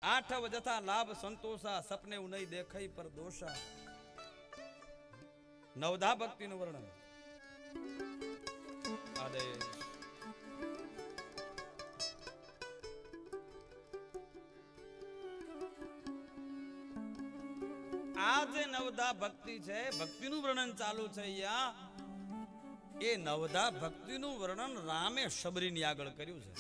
आठव जथा लाभ संतोषा सपने नहीं देखाई पर दोषा। नवधा भक्ति નું વર્ણન આદેશ આ જે નવધા ભક્તિ છે ભક્તિનું વર્ણન ચાલુ છે અહીંયા એ નવધા ભક્તિનું વર્ણન રામે સબરીની આગળ કર્યું છે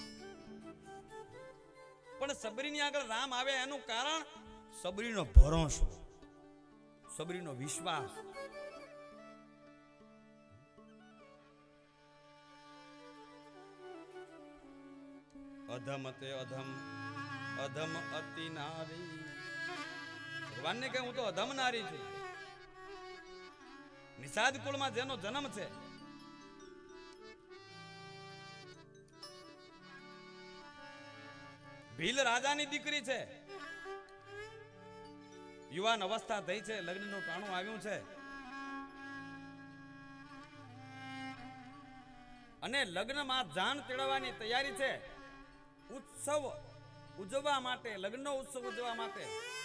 પણ સબરીની આગળ રામ આવે એનું કારણ સબરીનો ભરોસો સબરીનો વિશ્વાસ अधम ते अधम अधम अति नारी भगवान ने कहूं तो अधम नारी छे निषाद कुल में जेनो जन्म छे भील राजा नी दीकरी छे युवान अवस्था थई छे लग्न नो टाणो आव्युं छे अने लग्न में जान तेड़वानी तैयारी छे उत्सव उजवा माटे लग्न उत्सव उजवा माटे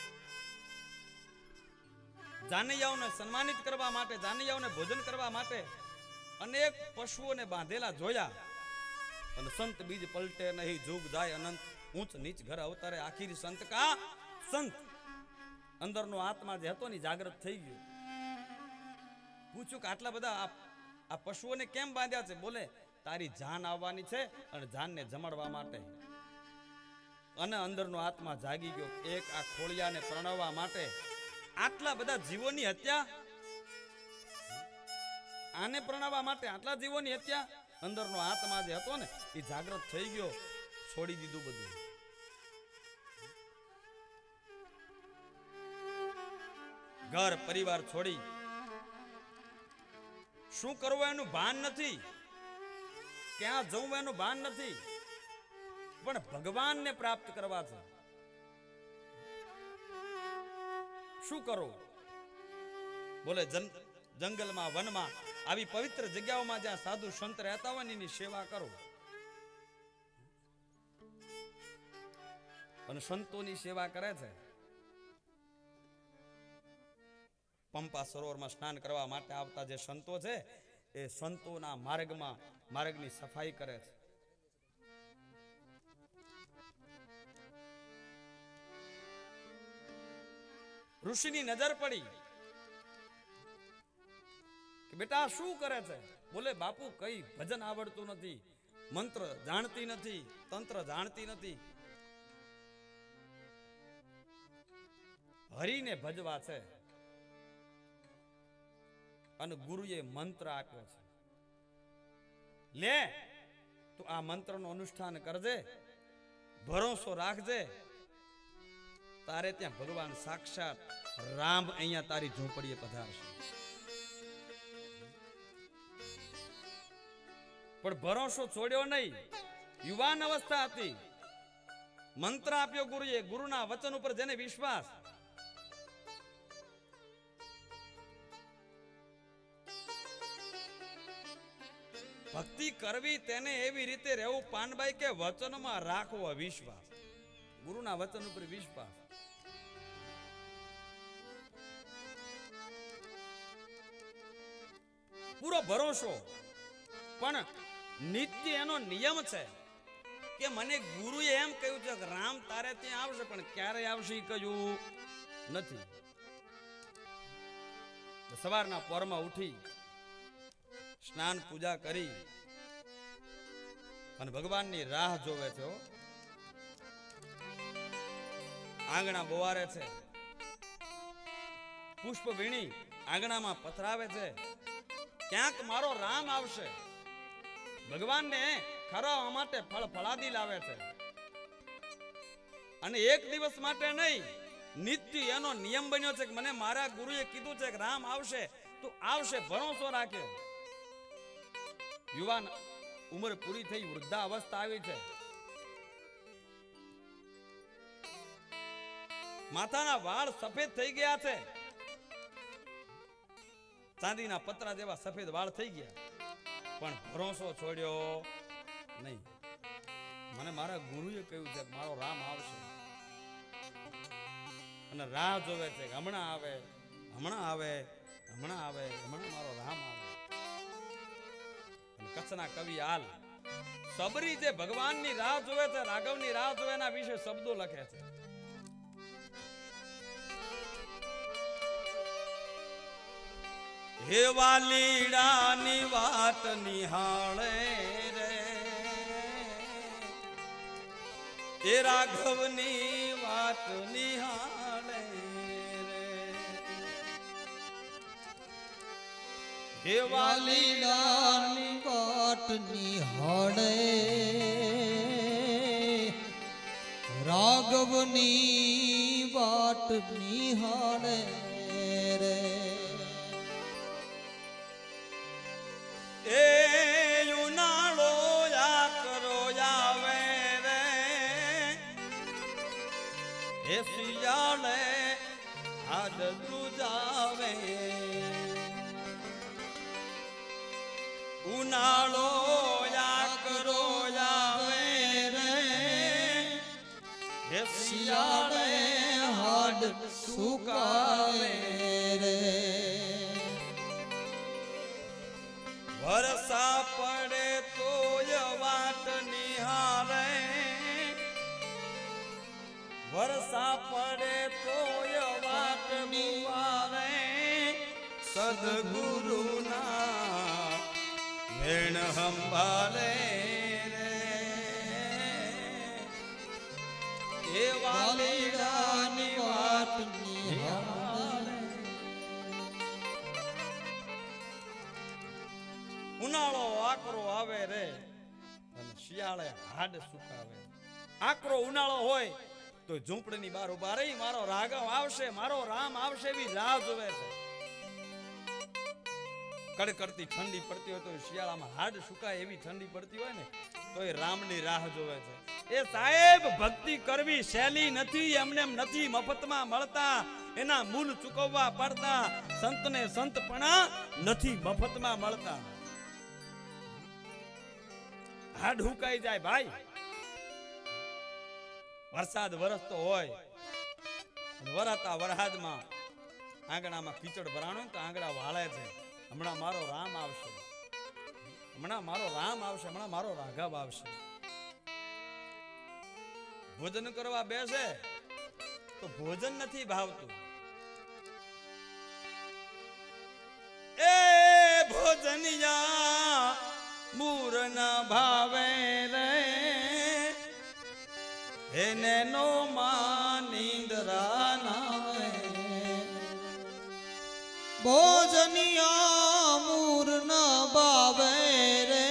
जानियाओने सम्मानित करवा माटे जानियाओने भोजन करवा माटे अनेक पशुओने बांधेला जोया अने संत बीज पलटे नहीं जुग जाय अनंत ऊंच नीच घर अवतारे आखिर संत का संत अंदरनो आत्मा जे हतो नी जागृत थई गयो पूछ्યું કે આટલા બધા આ પશુઓને કેમ બાંધ્યા છે બોલે તારી જાન આવવાની છે અને જાનને જમાડવા માટે અને અંદરનો આત્મા જાગી ગયો એક આ ખોળિયાને પ્રણવવા માટે આટલા બધા જીવોની હત્યા આને પ્રણવવા માટે આટલા જીવોની હત્યા અંદરનો આત્મા જે હતો ને એ જાગૃત થઈ ગયો છોડી દીધું બધું ઘર પરિવાર છોડી શું કરવું એનું ભાન નથી ક્યાં જવું એનું ભાન નથી પણ ભગવાનને પ્રાપ્ત કરવા છે શું કરો બોલે જંગલમાં વનમાં આવી પવિત્ર જગ્યાઓમાં જ્યાં સાધુ સંત રહેતા હોય એની સેવા કરો અને સંતોની સેવા કરે છે પંપા સરોવરમાં સ્નાન કરવા માટે આવતા જે સંતો છે એ સંતોના માર્ગની સફાઈ કરે છે ऋषिनी नजर पड़ी कि बेटा शू करे छे बोले बापू कई भजन आवड़तुं नथी मंत्र जाणती नथी तंत्र जाणती नथी हरि ने भजवा छे अने गुरुए मंत्र आप्यो छे ले तू आ मंत्रनो अनुष्ठान करजे भरोसो राखजे तारे त्या भगवान साक्षात राम अहिया तारी झोपड़ीए पधारशे पण भरोसो छोड्यो नहीं युवान अवस्था हती मंत्र आप्यो गुरुए गुरुना वचन उपर जेने विश्वास भक्ति करवी तेने एवी रीते रहेवुं पानबाई के वचन में राखवो विश्वास गुरुना वचन उपर विश्वास पूरो भरोसो पण नित्य एनो नियम छे के मने गुरुए एम कह्युं छे के राम तारे त्यां आवशे पण क्यारे आवशे ई कह्युं नथी सवारना पोरमा उठी स्नान पूजा करी अने भगवाननी राह जोवे छे आंगणा बोवारे छे पुष्प वीणी आंगणामां पथरावे छे क्यांक मारो राम आवशे भगवान ने खरावा माटे फल फलादी लावे छे अने एक दिवस माटे नहीं नित्य एनो नियम बन्यो छे के मने मारा गुरुए कीधुं छे के राम आवशे तो आवशे भरोसो राख्यो युवान उम्र पूरी थई वृद्धा अवस्था आवी छे माथाना वाळ सफेद थई गया छे चांदीना पतरा जेवा सफेद वाळ थई गया पण भरोसो छोड्यो नहीं मने मारा गुरुए कह्युं छे मारो राम आवशे અને રાહ જોવે છે કે હમણાં આવે હમણાં આવે હમણાં આવે હમણાં મારો રામ આવે. કચ્છના કવિ હાલ સબરી જે ભગવાનની રાહ જોવે છે, રાઘવની રાહ જોવે એના વિશે શબ્દો લખે છે. હે વાલીડાની વાટ નિહાળે રે, એ રાઘવની વાટ નિહાળે રે. હે વાલીડાની વાટ નિહાળે, રાઘવની વાટ નિહાળે રે. એ ઉનાળો આકરો આવે રે, એ શિયાળે હાડ ધ્રુજાવે. ઉનાળો આકરો આવે રે, એ શિયાળે હાડ સુકાવે રે. વરસા પડે તોય વાટ નિહાળે, વરસા પડે તોય વાટ નિહાળે. સદગુરુના વેણ સંભાળે રે, એ વાલીડાની વાટ નિહાળે. ઉનાળો આકરો આવે રે અને શિયાળે હાડ સુકાવે. આકરો ઉનાળો હોય તો ઝૂંપડીની બહાર ઉભા રહી મારો રાઘવ આવશે, મારો રામ આવશે એવી રાહ જોવે છે. કડકડતી ઠંડી પડતી હોય તો શિયાળામાં હાડ સુકાય એવી ઠંડી પડતી હોય ને તો એ રામની રાહ જોવે છે. એ સાહેબ ભક્તિ કરવી સહેલી નથી, એમને નથી મફતમાં મળતા, એના મૂલ ચૂકવવા પડતા. સંતને સંતપણા નથી મફતમાં મળતા. હાડ હુકાઈ જાય ભાઈ. વરસાદ વરસતો હોય વરાતા વરસાદમાં આંગણામાં કીચડ ભરાણો તો આંગણા વાળે છે. હમણાં મારો રામ આવશે, હમણાં મારો રામ આવશે, હમણાં મારો રાઘવ આવશે. ભોજન કરવા બેસે તો ભોજન નથી ભાવતું. એ ભોજનિયા મૂર ના ભાવે રે, એને નો માં નીંદરા નાવે. ભોજનિયા મૂર ના ભાવે રે,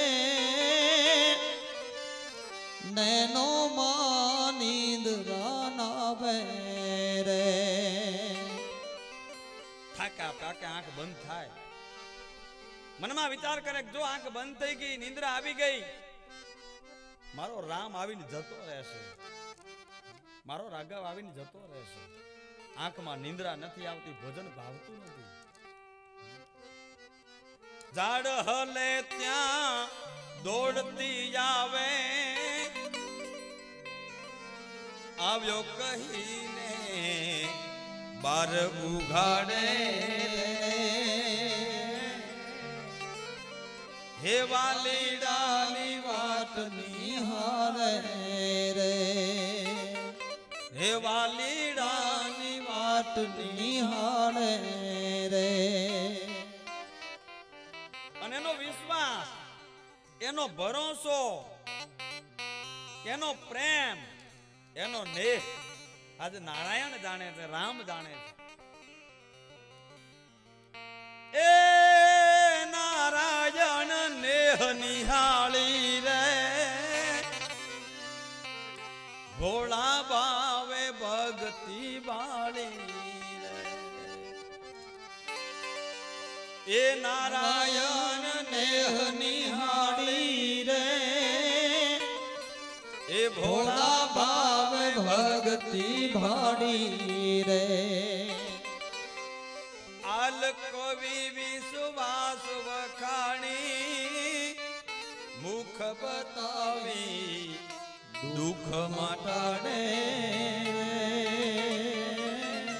નેનો માં નીંદરા નાવે રે. થાક્યા પાક્યા આંખ બંધ થાય, મનમાં વિચાર કરે જો આંખ બંધ થઈ ગઈ, નિંદ્રા આવી ગઈ, મારો રામ આવીને જતો રહેશે, મારો રાઘવ આવીને જતો રહેશે. આંખમાં નિંદ્રા નથી આવતી, ભોજન ભાવતું નથી. ઝાડ હલે ત્યાં દોડતી આવે, આવ્યો કહીને બાર ઉઘાડે. હે વાલીડાની વાટ નિહાળે રે, હે વાલીડાની વાટ નિહાળે રે. અને એનો વિશ્વાસ, એનો ભરોસો, એનો પ્રેમ, એનો નેહ આજે નારાયણ જાણે છે, રામ જાણે છે. એ નારાયણ નેહ નિહાળી રે, ભોળા ભાવે ભક્તિ વાળી રે. એ નારાયણ નેહ નિહાળી રે, એ ભોળા ભાવે ભક્તિ ભાળી રે. આલ કવિ વિશ્વાસ વખાણી, મુખ બતાવી દુઃખ મટાડે.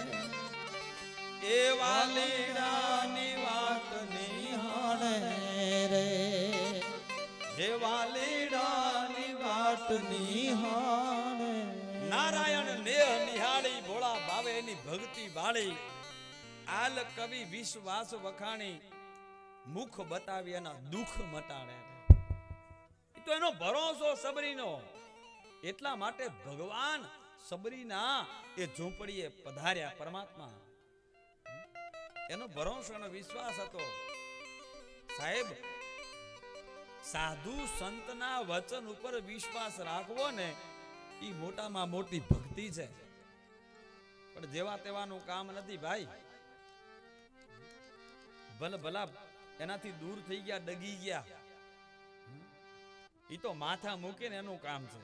એની ભક્તિ બાળી આલ કવિ વિશ્વાસ વખાણી મુખ બતાવી એના દુઃખ મટાડે. તો એનો ભરોસો સબરીનો. એટલા માટે ભગવાન સબરીના એ ઝૂંપડીએ પધાર્યા પરમાત્મા. એનો ભરોસો એનો વિશ્વાસ હતો. સાહેબ, સાધુ સંતના વચન ઉપર વિશ્વાસ રાખવો ને એ મોટામાં મોટી ભક્તિ છે. પણ જેવા તેવાનું કામ નથી ભાઈ. ભલે ભલા એનાથી દૂર થઈ ગયા, ડગી ગયા, એ તો માથા મૂકે ને એનું કામ છે.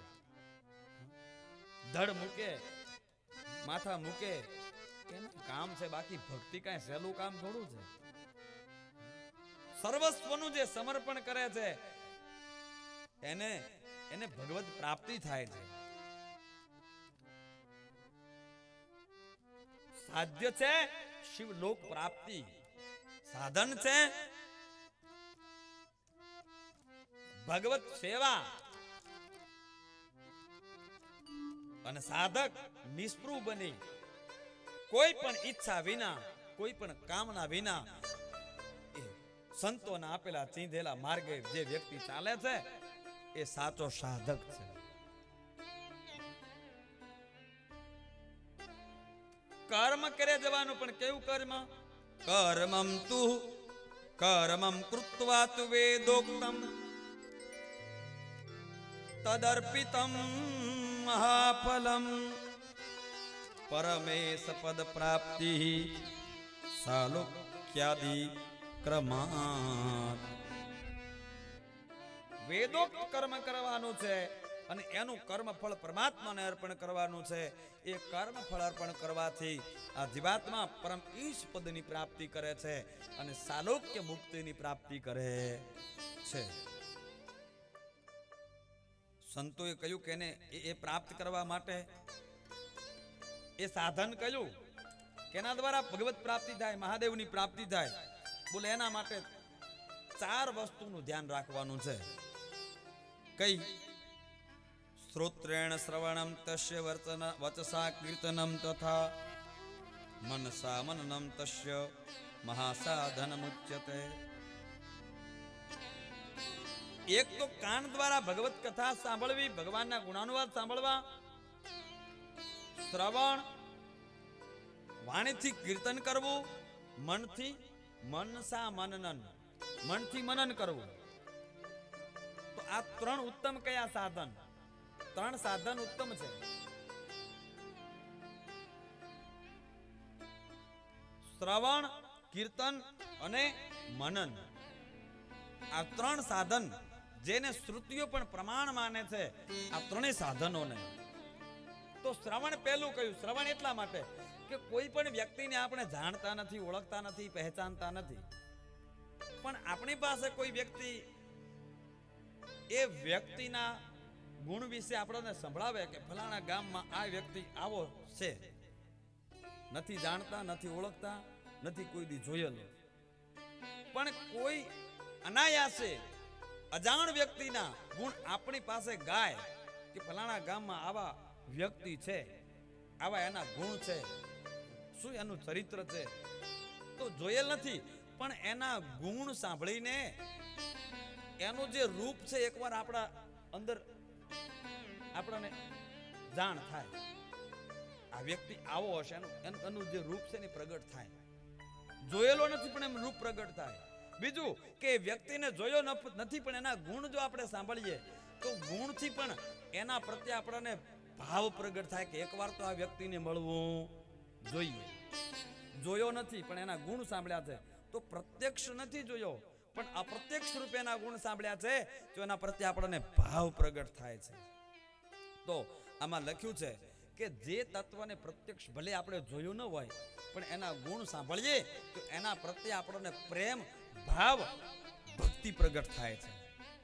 ધડ મૂકે, માથા મૂકે એનું કામ છે. બાકી ભક્તિ કાંઈ સહેલું કામ થોડું છે. સર્વસ્વનું જે સમર્પણ કરે છે એને ભગવત પ્રાપ્તિ થાય છે. સાધ્ય છે શિવલોક પ્રાપ્તિ. સાધન છે ભગવત સેવા. અને સાધક નિષ્પૃહ બની કોઈ પણ ઈચ્છા વિના, કોઈ પણ કામના વિના સંતોના આપેલા ચીંધેલા માર્ગે જે વ્યક્તિ ચાલે છે એ સાચો સાધક છે. કર્મ કરે જવાનું, પણ કેવું કર્મ? કર્મમ તુ કર્મમ કૃત્વા તુ વેદોક્તમ તદર્પિતમ મહાફલમ પરમેશ પદ પ્રાપ્તિ સાલોક્યાદિ ક્રમાત. વેદોક્ત કર્મ કરવાનું છે અને એનું કર્મ ફળ પરમાત્માને અર્પણ કરવાનું છે. એ કર્મ ફળ અર્પણ કરવાથી આ જીવાત્મા પરમ ઈશ પદની પ્રાપ્તિ કરે છે અને સાલોક્ય મુક્તિની પ્રાપ્તિ કરે છે. સંતોએ કહ્યું કે એને એ પ્રાપ્ત કરવા માટે એ સાધન કહ્યું કે એના દ્વારા ભગવત પ્રાપ્તિ થાય, મહાદેવની પ્રાપ્તિ થાય. બોલે એના માટે 4 વસ્તુનું ધ્યાન રાખવાનું છે. કઈ? શ્રોત્રેણ શ્રવણમ તસ્ય વચસા કીર્તનમ તથા મનસા મનનમ તસ્ય મહાસાધનમુચ્યતે. એક તો કાન દ્વારા ભગવત કથા સાંભળવી, ભગવાનના ગુણાનુવાદ સાંભળવા. શ્રવણ, વાણીથી કીર્તન કરવું. મનથી મનસા મનનન, મનથી મનન કરવું. તો આ 3 ઉત્તમ કયા સાધન? 3 સાધન ઉત્તમ છે. શ્રવણ, કીર્તન અને મનન. આ 3 સાધન જેને શ્રુતિઓ પણ પ્રમાણ માને છે, આ 3 સાધનોને. તો શ્રવણ પહેલું કહ્યું. શ્રવણ એટલા માટે કે કોઈ પણ વ્યક્તિને આપણે જાણતા નથી, ઓળખતા નથી, પહેચાનતા નથી, પણ આપણી પાસે કોઈ વ્યક્તિ એ વ્યક્તિના ગુણ વિશે આપણને સંભળાવે કે ફલાણા ગામમાં આ વ્યક્તિ આવો છે. નથી જાણતા, નથી ઓળખતા, નથી કોઈ દી જોયેલો, પણ કોઈ અનાયાસે અજાણ વ્યક્તિના ગુણ આપણી પાસે ગાય કે ફલાણા ગામમાં આવા વ્યક્તિ છે, આવા એના ગુણ છે, શું એનું ચરિત્ર છે, તો જોયેલ નથી, પણ એના ગુણ સાંભળીને એનું જે રૂપ છે એકવાર આપણા અંદર આપણને જાણ થાય. આ વ્યક્તિ આવો હશે, એનું જે રૂપ છે ને પ્રગટ થાય. જોયેલો નથી પણ એમ રૂપ પ્રગટ થાય. બીજું કે વ્યક્તિને જોયો નથી પણ એના ગુણ જો આપણે સાંભળીએ તો ગુણથી પણ એના પ્રત્યે આપણને ભાવ પ્રગટ થાય કે એકવાર તો આ વ્યક્તિને મળવું જોઈએ. જોયો નથી પણ એના ગુણ સાંભળ્યા છે, તો પ્રત્યક્ષ નથી જોયો પણ અપ્રત્યક્ષ રૂપે એના ગુણ સાંભળ્યા છે, તો એના પ્રત્યે આપણને ભાવ પ્રગટ થાય છે. તો આમાં લખ્યું છે કે જે તત્વને પ્રત્યક્ષ ભલે આપણે જોયું ન હોય પણ એના ગુણ સાંભળીએ તો એના પ્રત્યે આપણને પ્રેમ, ભાવ, ભક્તિ પ્રગટ થાય છે.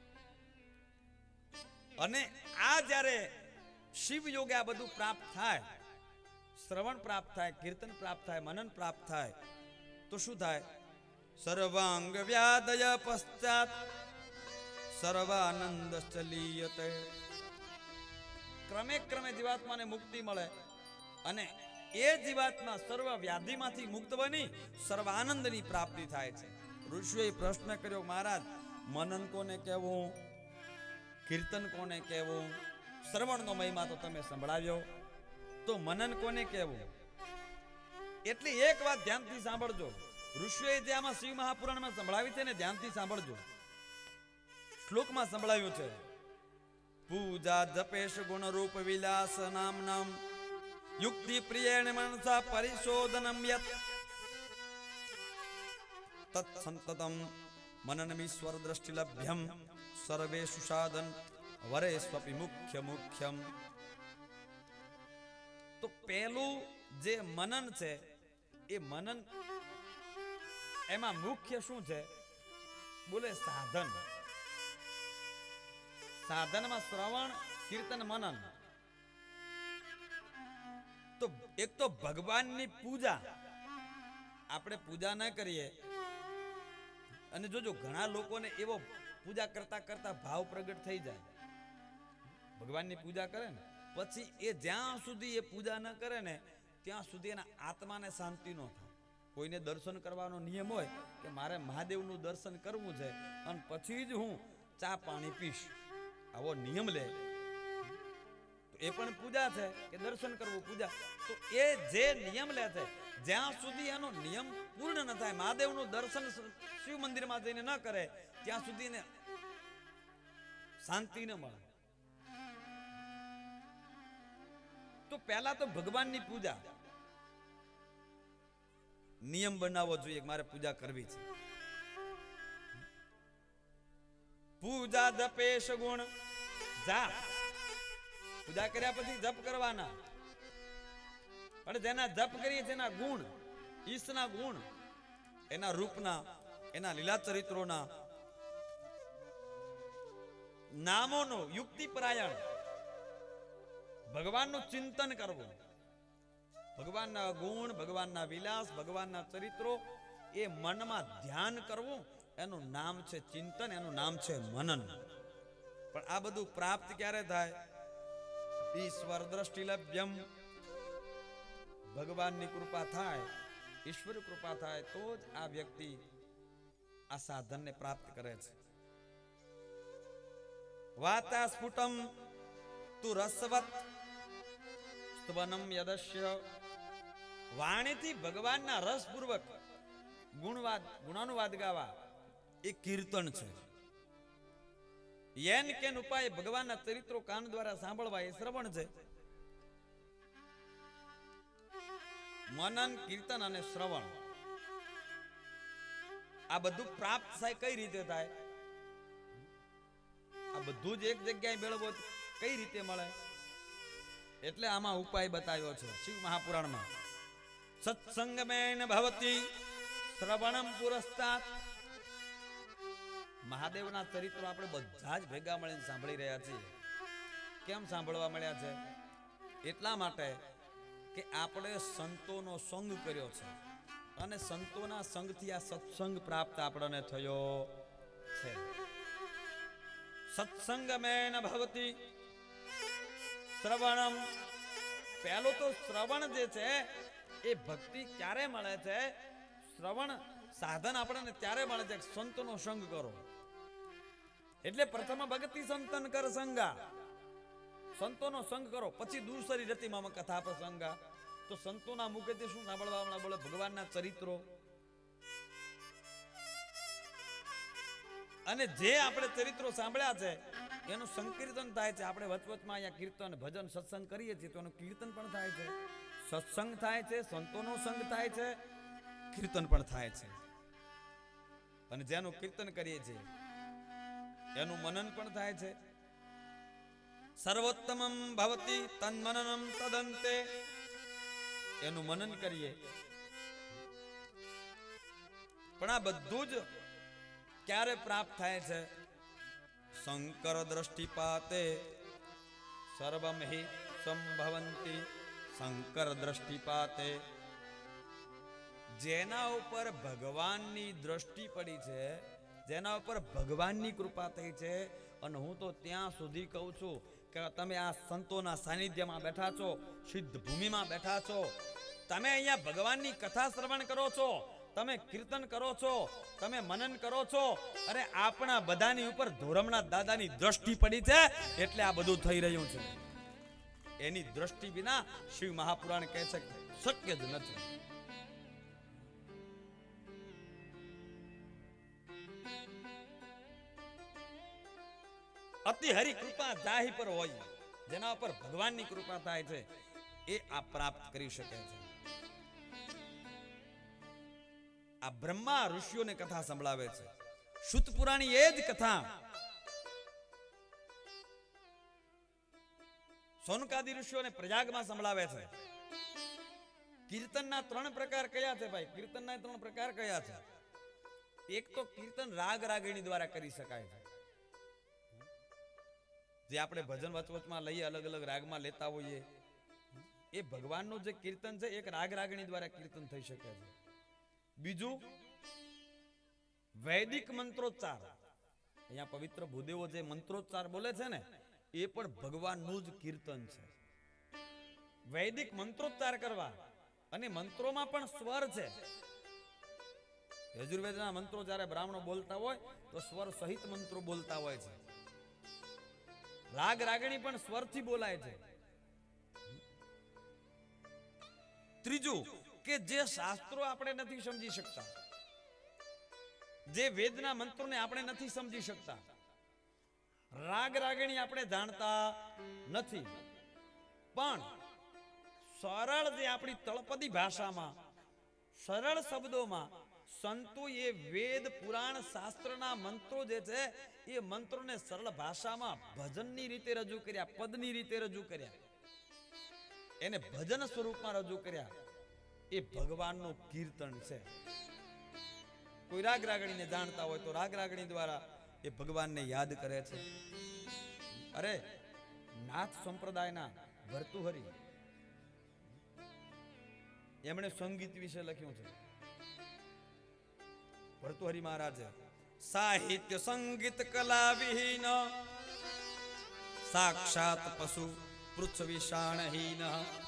અને આ જ્યારે શિવ યોગે આ બધું પ્રાપ્ત થાય, શ્રવણ પ્રાપ્ત થાય, કીર્તન પ્રાપ્ત થાય, મનન પ્રાપ્ત થાય, તો શું થાય? સર્વાંગ વ્યાદય પશ્ચાત સર્વાનંદ ચલીયતે. ક્રમે ક્રમે જીવાત્માને મુક્તિ મળે અને એ જીવાત્મા સર્વ વ્યાધિમાંથી મુક્ત બની સર્વ આનંદની પ્રાપ્તિ થાય છે. ઋષિએ પ્રશ્ન કર્યો, મહારાજ મનન કોને કહેવું, કીર્તન કોને કહેવું? શ્રવણનો મહિમા તો તમે સંભળાવ્યો, તો મનન કોને કહેવું? એટલે એક વાત ધ્યાનથી સાંભળજો. ઋષિએ જે આમાં શિવ મહાપુરાણમાં સંભળાવી છે ને, ધ્યાનથી સાંભળજો. શ્લોકમાં સંભળાવ્યું છે, પૂજા જપેશ ગુણ રૂપ વિલાસ નામ યુક્તિ પ્રિયેણ મનસા પરિશોધનમ યત તત સંતતમ મનનમીશ્વર દ્રષ્ટિલભ્યમ સર્વેષુ સાધન વરેસ્વપી મુખ્યમ. તો પેલું જે મનન છે, એ મનન એમાં મુખ્ય શું છે? બોલે સાધન. સાધનમાં શ્રવણ, કીર્તન, મનન. તો એક તો ભગવાનની પૂજા. આપણે પૂજા ન કરીએ, અને જોજો ઘણા લોકોને એવો પૂજા કરતા કરતા ભાવ પ્રગટ થઈ જાય. ભગવાનની પૂજા કરે ને પછી એ જ્યાં સુધી એ પૂજા ન કરે ને ત્યાં સુધી એના આત્માને શાંતિ ન થાય. કોઈને દર્શન કરવાનો નિયમ હોય કે મારે મહાદેવનું દર્શન કરવું છે અને પછી જ હું ચા પાણી પીશ, આવો નિયમ લે તો એ પણ પૂજા છે કે દર્શન કરવું પૂજા. તો એ જે નિયમ લે છે, જ્યાં સુધી એનો નિયમ પૂર્ણ ન થાય, મહાદેવનું દર્શન શિવ મંદિરમાં જઈને ન કરે ત્યાં સુધી ને શાંતિ ન મળે. તો પહેલા તો ભગવાનની પૂજા નિયમ બનાવવો જોઈએ કે મારે પૂજા કરવી છે. પૂજા જપેશ ગુણ જાપ. પૂજા કર્યા પછી જપ કરવાના, પણ જેના જપ કરીએ તેના ગુણ, ઈશના ગુણ, એના રૂપના, એના લીલા ચરિત્રોના, નામોનો યુક્તિ પરાયણ ભગવાનનું ચિંતન કરવું. ભગવાનના ગુણ, ભગવાનના વિલાસ, ભગવાનના ચરિત્રો એ મનમાં ધ્યાન કરવું, એનું નામ છે ચિંતન, એનું નામ છે મનન. પણ આ બધું પ્રાપ્ત ક્યારે થાય? ઈશ્વર દ્રષ્ટિલભ્યમ. ભગવાનની કૃપા થાય, ઈશ્વર કૃપા થાય તો જ આ વ્યક્તિ આ સાધનને પ્રાપ્ત કરે છે. વાતા સ્ફુટમ તુ રસવત સ્તવનમ યદસ્ય. વાણીથી ભગવાનના રસપૂર્વક ગુણાનુવાદ ગાવા એ કીર્તન છે. યેન કેન ઉપાય ભગવાનના ચરિત્રો કાન દ્વારા સાંભળવા એ શ્રવણ છે. મનન, કીર્તન અને શ્રવણ આ બધું પ્રાપ્ત થાય કઈ રીતે થાય? આ બધું જ એક જગ્યાએ મેળવો કઈ રીતે મળે? એટલે આમાં ઉપાય બતાવ્યો છે શિવ મહાપુરાણમાં. સત્સંગમેન ભવતી શ્રવણમ પુરસ્તાત. મહાદેવના ચરિત્રો આપણે બધા જ ભેગા મળીને સાંભળી રહ્યા છીએ. કેમ સાંભળવા મળ્યા છે? એટલા માટે કે આપણે સંતોનો સંગ કર્યો છે, અને સંતોના સંગથી આ સત્સંગ પ્રાપ્ત આપણને થયો છે. સત્સંગમેન ભવતી શ્રવણમ. પહેલો તો શ્રવણ જે છે એ ભક્તિ ક્યારે મળે છે? શ્રવણ સાધન આપણને ત્યારે મળે છે સંતોનો સંગ કરો. એટલે પ્રથમ ભક્તિ સંતન કર સંગા. સંતોનો સંગ કરો, પછી દૂસરી રતિમાં કથા પ્રસંગા. તો સંતોના મુખેથી શું સાંભળવા બોલે? ભગવાનના ચરિત્રો. અને જે આપણે ચરિત્રો સાંભળ્યા છે એનું સંકીર્તન થાય છે. આપણે વચવચમાં અહીંયા કીર્તન, ભજન, સત્સંગ કરીએ છીએ તો એનું કીર્તન પણ થાય છે, સત્સંગ થાય છે, સંતોનો સંગ થાય છે, કીર્તન પણ થાય છે. અને જેનું કીર્તન કરીએ છીએ એનું મનન પણ થાય છે. સર્વોત્તમમ ભવતી તન્મનનમ તદંતે. એનું મનન કરીએ. પણ આ બધું જ ક્યારે પ્રાપ્ત થાય છે? શંકર દ્રષ્ટિપાતે સર્વમ હિ સંભવંતી. શંકર દ્રષ્ટિપાતે. જેના ઉપર ભગવાનની દ્રષ્ટિ પડી છે, જેના ઉપર ભગવાનની કૃપા થઈ છે, અને હું તો ત્યાં સુધી કહું છું કે તમે આ સંતોના સાનિધ્યમાં બેઠા છો, સિદ્ધ ભૂમિમાં બેઠા છો, તમે અહીંયા ભગવાનની કથા શ્રવણ કરો છો, તમે કીર્તન કરો છો, તમે મનન કરો છો, અરે આપણા બધાની ઉપર ધોરમના દાદાની દ્રષ્ટિ પડી છે એટલે આ બધું થઈ રહ્યું છે. એની દ્રષ્ટિ વિના શિવ મહાપુરાણ કહે છે કે શક્ય જ નથી. અતિ હરિ કૃપા જાહી પર હોય, જેના ઉપર ભગવાનની કૃપા થાય છે એ આ પ્રાપ્ત કરી શકે છે. આ બ્રહ્મા ઋષિઓને કથા સંભળાવે છે. શુદ્ધ પુરાણી એ જ કથા સોનકાદી ઋષિઓને પ્રયાગમાં સંભળાવે છે. કીર્તનના 3 પ્રકાર કયા છે ભાઈ? કીર્તનના 3 પ્રકાર કયા છે? એક તો કીર્તન રાગ રાગિણી દ્વારા કરી શકાય છે, જે આપણે ભજન વચવચમાં લઈએ, અલગ અલગ રાગમાં લેતા હોઈએ. એ ભગવાનનું જે કીર્તન છે એક રાગ રાગિણી દ્વારા કીર્તન થઈ શકે છે. બીજું વૈદિક મંત્રોચ્ચાર. અહીંયા પવિત્ર ભૂદેવો જે મંત્રોચ્ચાર બોલે છે ને એ પણ ભગવાનનું જ કીર્તન છે. વૈદિક મંત્રોચ્ચાર કરવા, અને મંત્રોમાં પણ સ્વર છે. યજુર્વેદના મંત્રો જ્યારે બ્રાહ્મણો બોલતા હોય તો સ્વર સહિત મંત્રો બોલતા હોય છે. રાગ રાગણી પણ સ્વરથી બોલાય છે. ત્રીજું કે જે શાસ્ત્રો આપણે નથી સમજી શકતા, જે વેદના મંત્રોને આપણે નથી સમજી શકતા, રાગ રાગણી આપણે જાણતા નથી, પણ સરળ જે આપણી તળપદી ભાષામાં સરળ શબ્દોમાં સંતો એ વેદ પુરાણ શાસ્ત્રના મંત્રો જે છે એ મંત્રોને સરળ ભાષામાં ભજનની રીતે રજૂ કર્યા, પદની રીતે રજૂ કર્યા, એને ભજન સ્વરૂપમાં રજૂ કર્યા. એ ભગવાનનું કીર્તન છે. કોઈ રાગ રાગણીને જાણતા હોય તો રાગ રાગણી દ્વારા એ ભગવાનને યાદ કરે છે. અરે નાથ સંપ્રદાયના ભર્તુહરિ એમણે સંગીત વિશે લખ્યું છે. ભર્તુહરિ મહારાજે સાહિત્ય સંગીત કલા વિહીન સાક્ષાત પશુ પૃથ્વી શાણહીન.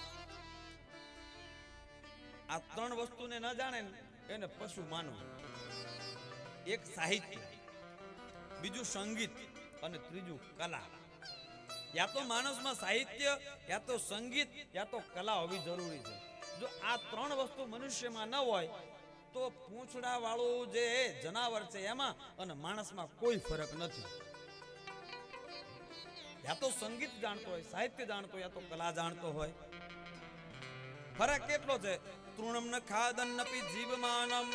આ 3 વસ્તુને ન જાણે એને પશુ માનવું. એક સાહિત્ય, બીજું સંગીત અને ત્રીજું કલા. યા તો માણસમાં સાહિત્ય, યા તો સંગીત, યા તો કલા હોવી જરૂરી છે. જો આ 3 વસ્તુ મનુષ્યમાં ન હોય તો પૂંછડા વાળું જે જનાવર છે એમાં અને માણસમાં કોઈ ફરક નથી. યા તો સંગીત જાણતો હોય, સાહિત્ય જાણતો હોય, યા તો કલા જાણતો હોય. ફરક કેટલો છે? તૃણમ ન ખાદન નપી જીવમાનમ.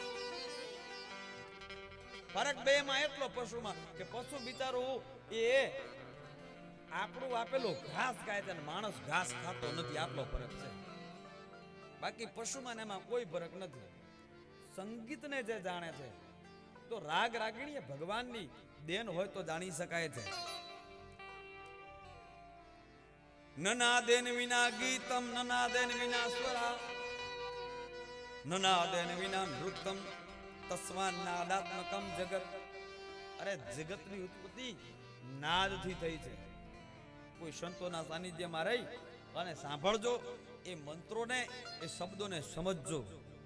ફરક બે માં એટલો પશુમાં કે પશુ બિચારું એ આપણું આપેલું ઘાસ ખાય છે અને માણસ ઘાસ ખાતો નથી, આટલો ફરક છે. બાકી પશુમાં એમાં કોઈ ફરક નથી. સંગીતને જે જાણે છે તો રાગ રાગીણી ભગવાનની દેન હોય તો જાણી શકાય છે. નનાદેન વિના ગીતમ, નનાદેન વિના સ્વરા, નનાદેન વિના નૃત્યમ તસ્માન નાદાત્મકમ જગત. અરે જગતની ઉત્પત્તિ નાદથી થઈ છે. કોઈ સંતોના સાનિધ્યમાં રહી અને સાંભળજો, એ મંત્રોને, એ શબ્દોને સમજજો.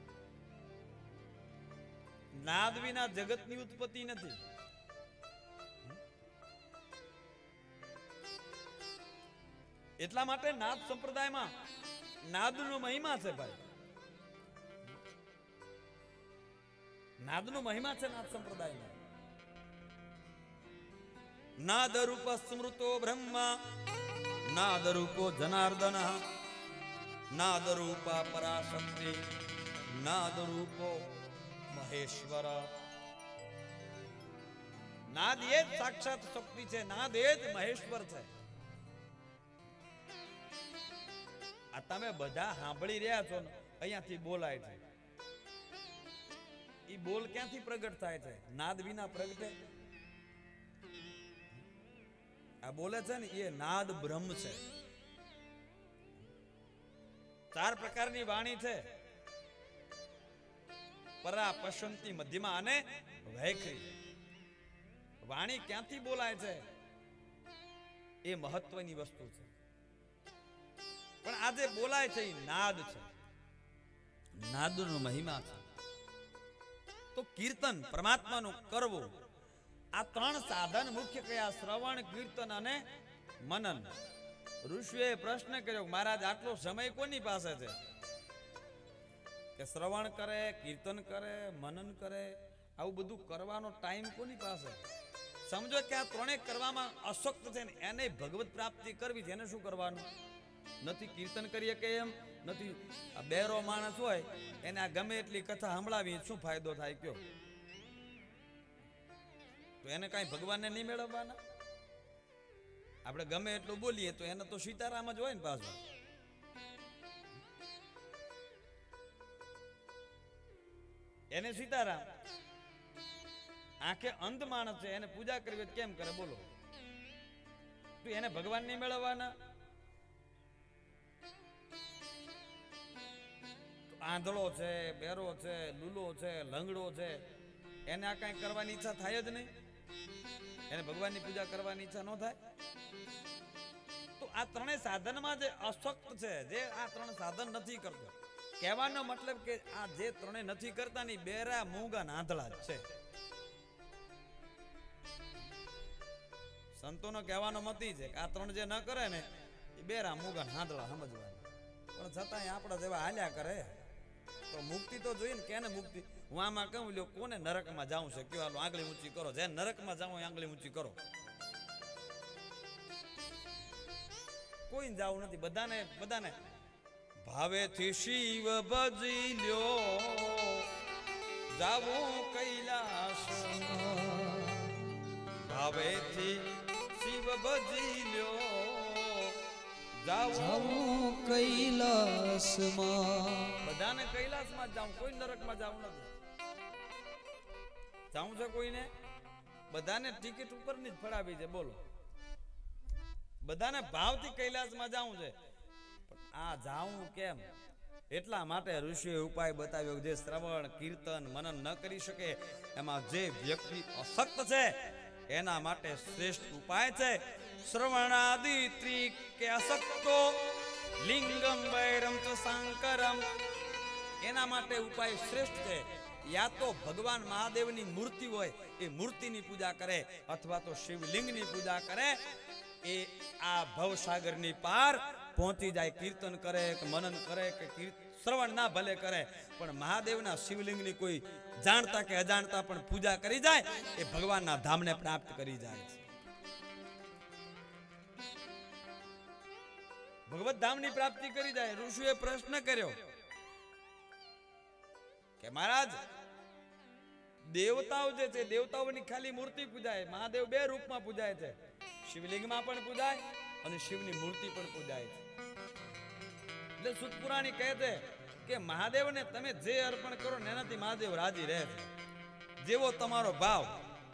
નાદ વિના જગતની ઉત્પત્તિ નથી. એટલા માટે નાદ સંપ્રદાયમાં નાદનો મહિમા છે ભાઈ. નાદનો મહિમા છે નાદ સંપ્રદાયમાં. નાદ રૂપ સ્મૃતો બ્રહ્મા, નાદ રૂપો જનાર્દન, નાદ રૂપા પરાશક્તિ, નાદ રૂપો મહેશ્વર. નાદ એ જ સાક્ષાત શક્તિ છે, નાદ એ જ મહેશ્વર છે. આ તમે બધા સાંભળી રહ્યા છો ને, અહીંયાથી બોલાય છે. ઈ બોલ ક્યાંથી પ્રગટ થાય છે? નાદ વિના પ્રગટે? આ બોલે છે ને એ નાદ બ્રહ્મ છે. 4 પ્રકારની વાણી છે: પરા, પશંતી, મધ્યમા અને વૈખરી. વાણી ક્યાંથી બોલાય છે એ મહત્વની વસ્તુ છે. પણ આજે બોલાય છે એ નાદ છે. નાદનો મહિમા છે. તો કીર્તન પરમાત્માનું કરવું, આ ત્રણ સાધન મુખ્ય કયા? શ્રવણ, કીર્તન અને મનન. ઋષિએ પ્રશ્ન કર્યો, મહારાજ આટલો સમય કોની પાસે છે કે શ્રવણ કરે, કીર્તન કરે, મનન કરે? આવું બધું કરવાનો ટાઈમ કોની પાસે? સમજો કે આ ત્રણેય કરવામાં અશક્ત છે ને એને ભગવત પ્રાપ્તિ કરવી છે, એને શું કરવાનું? નથી કીર્તન કરીએ કે એમ નથી. આ બેરો માણસ હોય એને આ ગમે એટલી કથા સંભળાવી શું ફાયદો થાય કયો? તો એને કાંઈ ભગવાનને નહીં મેળવવાના? આપણે ગમે એટલું બોલીએ તો એને તો સીતારામ જ હોય ને પાછું. એને સીતારામ. આંખે અંધ માણસ છે, એને પૂજા કરવી કેમ કરે બોલો? તો એને ભગવાન નહીં મેળવવાના? આંધળો છે, બેરો છે, લૂલો છે, લંગડો છે, એને આ કઈ કરવાની ઈચ્છા થાય જ નહીં? એને ભગવાનની પૂજા કરવાની ઈચ્છા ન થાય? તો આ ત્રણેય સાધનમાં જે અશક્ત છે, જે આ ત્રણ સાધન નથી કરતો, કહેવાનો મતલબ કે આ જે ત્રણેય નથી કરતા ની બેરા, મૂંગા, આંધળા જ છે. સંતોનો કહેવાનો મત ઈ છે કે આ ત્રણ જે ન કરે ને એ બેરા, મૂંગા, આંધળા સમજવાના. પણ છતાંય આપણા જેવા હાલ્યા કરે. તો મુક્તિ તો જોઈએ ને, કેને મુક્તિ? હું આમાં કહું લ્યો, કોને નરકમાં જાઉં છે કયો? હાલો આંગળી ઊંચી કરો. જે નરકમાં જાઉં આંગળી ઊંચી કરો. કોઈને જાવું નથી. બધાને ભાવેથી શિવ ભજી લ્યો, જાવું કૈલાસ. ભાવેથી શિવ ભજી લ્યો, જાવું કૈલાસમાં. બધાને કૈલાસમાં જ જાઉં, કોઈ નરકમાં જાવું નથી. જાઉં છે કોઈને? બધાને ટિકિટ ઉપરની જ ફળાવી છે બોલો. બધાને ભાવથી કૈલાસમાં જાવું છે. આ જાવું કેમ? એટલા માટે ઋષિએ ઉપાય બતાવ્યો. જે શ્રવણ, કીર્તન, મનન ન કરી શકે, એમાં જે વ્યક્તિ અશક્ત છે એના માટે શ્રેષ્ઠ ઉપાય છે શ્રવણાદિ ત્રિકે અશક્તો લિંગમ વૈરમ ચ શંકરમ. એના માટે ઉપાય શ્રેષ્ઠ છે. યા તો ભગવાન મહાદેવની મૂર્તિ હોય એ મૂર્તિની પૂજા કરે, અથવા તો શિવલિંગની પૂજા કરે. એ આ ભવસાગરની પાર પહોંચી જાય. કીર્તન કરે કે મનન કરે કે શ્રવણ ના ભલે કરે, પણ મહાદેવના શિવલિંગની કોઈ જાણતા કે અજાણતા પણ પૂજા કરી જાય, એ ભગવાનના ધામને પ્રાપ્ત કરી જાય છે. ભગવત ધામની પ્રાપ્તિ કરી જાય. ઋષિએ પ્રશ્ન કર્યો કે મહારાજ, દેવતાઓ જે છે, દેવતાઓની ખાલી મૂર્તિ પૂજાય. મહાદેવ બે રૂપમાં પૂજાય છે, શિવલિંગમાં પણ પૂજાય અને શિવની મૂર્તિ પણ પૂજાય છે. એટલે સુત પુરાણી કહે છે કે મહાદેવને તમે જે અર્પણ કરો ને એનાથી મહાદેવ રાજી રહે છે. જેવો તમારો ભાવ.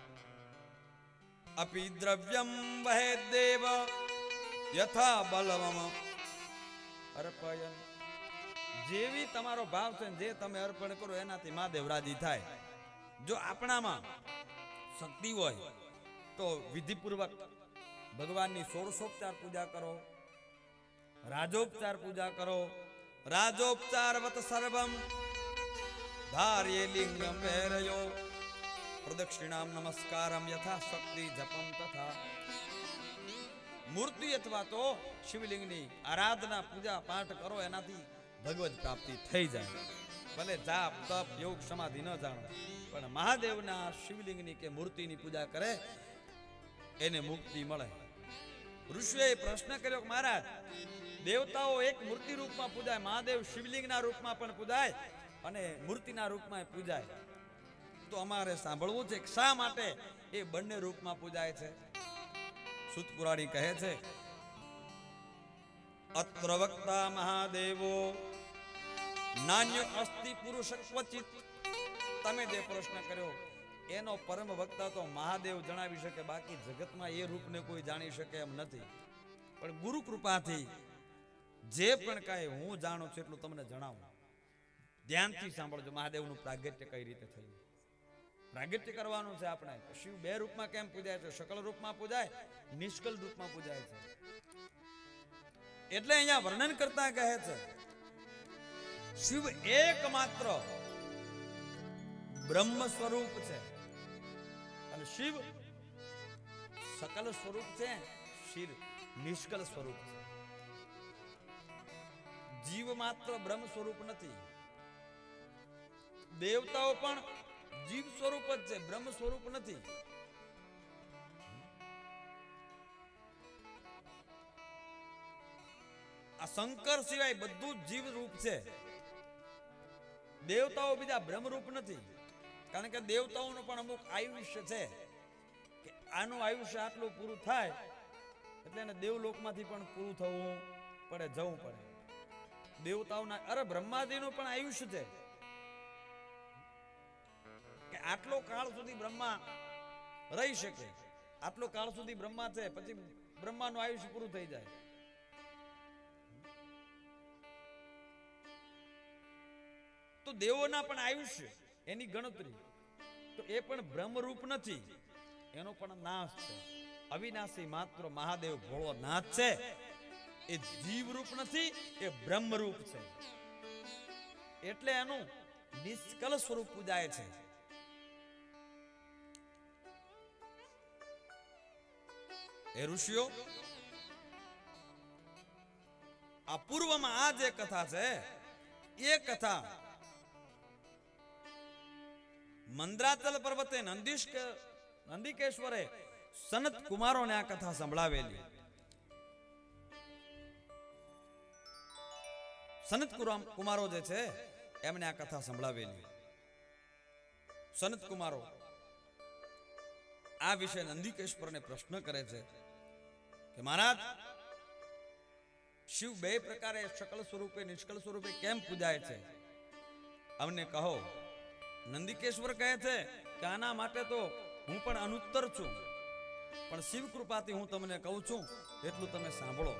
અપી દ્રવ્યમ વહે દેવ યથા બલવમ અર્પયન. જેવી તમારો ભાવ છે, જે તમે અર્પણ કરો એનાથી મહાદેવ રાજી થાય. જો આપણામાં શક્તિ હોય તો વિધિપૂર્વક ભગવાનની ષોડશોપચાર પૂજા કરો, રાજોપચાર પૂજા કરો. રાજોપચારવત સર્વમ ધાર્યે લિંગમ વૈરયો પ્રદક્ષિણામ નમસ્કારમ યથા શક્તિ જપમ તથા. મૂર્તિ અથવા તો શિવલિંગની આરાધના, પૂજા પાઠ કરો, એનાથી ભગવત પ્રાપ્તિ થઈ જાય. ભલે જાપ, તપ, યોગ, સમાધિ ન જાણો, પણ મહાદેવના શિવલિંગની કે મૂર્તિની પૂજા કરે એને મુક્તિ મળે. ઋષિએ પ્રશ્ન કર્યો કે મહારાજ, દેવતાઓ એક મૂર્તિ રૂપમાં પૂજાય, મહાદેવ શિવલિંગના રૂપમાં પણ પૂજાય અને મૂર્તિના રૂપમાં પૂજાય, તો અમારે સાંભળવું છે કે શા માટે એ બંને રૂપમાં પૂજાય છે? સુત પુરાણી કહે છે, અત્ર વક્તા મહાદેવો નાન્યો અસ્તિ પુરુષ ક્વચિત. તમે જે પ્રશ્ન કર્યો એનો પરમ વક્તા તો મહાદેવ જણાવી શકે, બાકી જગતમાં એ રૂપને કોઈ જાણી શકે એમ નથી. પણ ગુરુ કૃપાથી જે પણ કાંઈ હું જાણું છું એટલું તમને જણાવું. ધ્યાનથી સાંભળજો. મહાદેવનું પ્રાગટ્ય કઈ રીતે થયું, પ્રાગટ્ય કરવાનું છે આપણે. શિવ બે રૂપમાં કેમ પૂજાય છે? શકલ રૂપમાં પૂજાય, નિષ્કલ રૂપમાં પૂજાય છે. એટલે અહીંયા વર્ણન કરતા કહે છે, શિવ એકમાત્ર બ્રહ્મ સ્વરૂપ છે અને શિવ સકલ સ્વરૂપ છે, શિવ નિષ્કલ સ્વરૂપ છે. જીવ માત્ર બ્રહ્મ સ્વરૂપ નથી. દેવતાઓ પણ જીવ સ્વરૂપ જ છે, બ્રહ્મ સ્વરૂપ નથી. આ શંકર સિવાય બધું જીવ રૂપ છે. દેવતાઓ બીજા બ્રહ્મ રૂપ નથી. કારણ કે દેવતાઓનું પણ અમુક આયુષ્ય છે કે આનું આયુષ્ય આટલું પૂરું થાય એટલે એને દેવલોકમાંથી પણ પૂરું થવું પડે, જવું પડે. દેવતાઓના અરે બ્રહ્માજીનું પણ આયુષ્ય છે કે આટલો કાળ સુધી બ્રહ્મા રહી શકે, આટલો કાળ સુધી બ્રહ્મા છે, પછી બ્રહ્માનું આયુષ્ય પૂરું થઈ જાય. તો દેવોના પણ આયુષ્ય એની ગણતરી તો એ પણ બ્રહ્મરૂપ નથી, એનો પણ નાશ છે. અવિનાશી માત્ર મહાદેવ ભોળો નાથ છે, એ જીવરૂપ નથી, એ બ્રહ્મરૂપ છે. એટલે એનું નિષ્કલ સ્વરૂપ પૂજાય છે. એ ઋષિઓ, આ પૂર્વમાં આ જે કથા છે એ કથા મંદ્રાચલ પર્વતે નંદિકેશ્વરે સનત કુમારોને આ કથા સંભળાવેલી. સનત કુમારો જે છે એમને આ કથા સંભળાવેલી. સનત કુમારો આ વિશે નંદિકેશ્વરને પ્રશ્ન કરે છે કે મહારાજ, શિવ બે પ્રકારે શકલ સ્વરૂપે નિષ્કલ સ્વરૂપે કેમ પૂજાય છે, અમને કહો. નંદિકેશ્વર કહે છે કે આના માટે તો હું પણ અનુત્તર છું, પણ શિવ કૃપાથી હું તમને કહું છું, એટલું તમે સાંભળો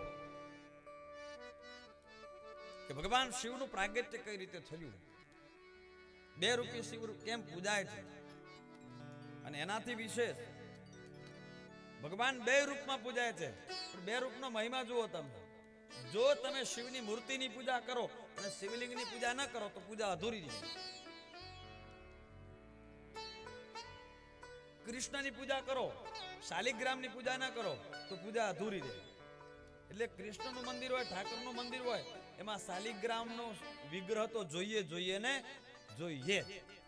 કે ભગવાન શિવનું પ્રાગટ્ય કઈ રીતે થયું, બે રૂપી શિવ કેમ પૂજાય છે. અને એનાથી વિશેષ ભગવાન બે રૂપમાં પૂજાય છે, પણ બે રૂપનો મહિમા જુઓ તમે. જો તમે શિવની મૂર્તિની પૂજા કરો અને શિવલિંગની પૂજા ન કરો તો પૂજા અધૂરી રહે. કૃષ્ણની પૂજા કરો, શાલિગ્રામની પૂજા ના કરો તો પૂજા અધૂરી રહે. એટલે કૃષ્ણનું મંદિર હોય, ઠાકરનું મંદિર હોય, એમાં શાલિગ્રામનો વિગ્રહ તો જોઈએ ને જોઈએ.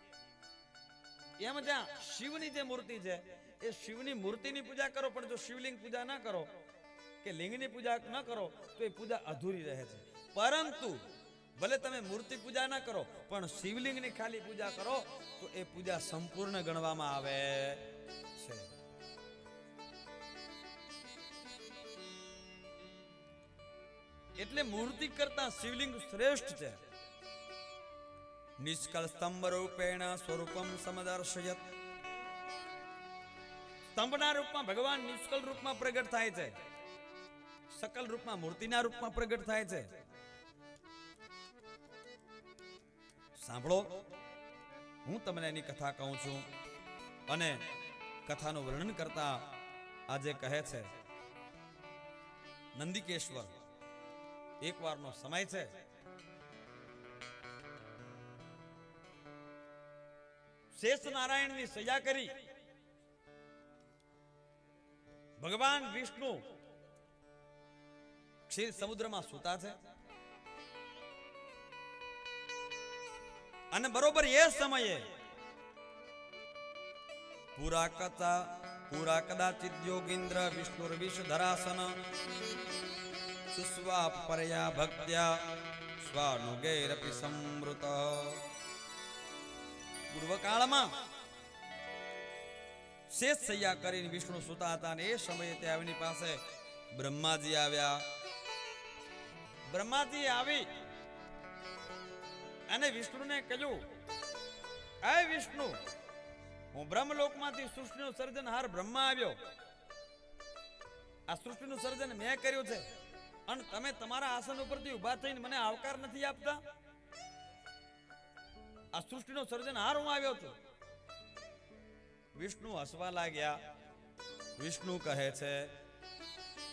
એમ જ્યાં શિવની જે મૂર્તિ છે એ શિવની મૂર્તિની પૂજા કરો, પણ જો શિવલિંગ પૂજા ના કરો કે લિંગની પૂજા ન કરો તો એ પૂજા અધૂરી રહે છે. પરંતુ ભલે તમે મૂર્તિ પૂજા ના કરો પણ શિવલિંગની ખાલી પૂજા કરો તો એ પૂજા સંપૂર્ણ ગણવામાં આવે છે. એટલે મૂર્તિ કરતા શિવલિંગ શ્રેષ્ઠ છે. નિષ્કલ સ્તંભ રૂપેણ સ્વરૂપમ સમદર્શયત. સ્તંભના રૂપમાં ભગવાન નિષ્કલ રૂપમાં પ્રગટ થાય છે, સકલ રૂપમાં મૂર્તિના રૂપમાં પ્રગટ થાય છે. સાંભળો, હું તમને એની કથા કહું છું. અને કથાનું વર્ણન કરતા આજે કહે છે નંદિકેશ્વર, એક વારનો સમય છે. શેષ નારાયણની સજા કરી ભગવાન વિષ્ણુ ક્ષીર સમુદ્રમાં સૂતા છે. અને બરોબર એ સમયે પૂરા કદાચિત યોગીન્દ્ર વિષ્ણુર વિષધરાસન સુસ્વા પરયા ભક્ત્યા સ્વાનુગૈરપી સમૃત. પૂર્વકાળમાં શેષ શૈયા કરીને વિષ્ણુ સૂતા હતા અને એ સમયે ત્યાં એની પાસે બ્રહ્માજી આવ્યા. બ્રહ્માજી આવી અને વિષ્ણુને કહ્યું, હે વિષ્ણુ, હું બ્રહ્મલોકમાંથી સૃષ્ટિનું સર્જનહાર બ્રહ્મા આવ્યો. આ સૃષ્ટિનું સર્જન મેં કર્યું છે અને તમે તમારા આસન ઉપરથી ઊભા થઈને મને આવકાર નથી આપતા. આ સૃષ્ટિનો સર્જનહાર હું આવ્યો છું. વિષ્ણુ હસવા લાગ્યા. વિષ્ણુ કહે છે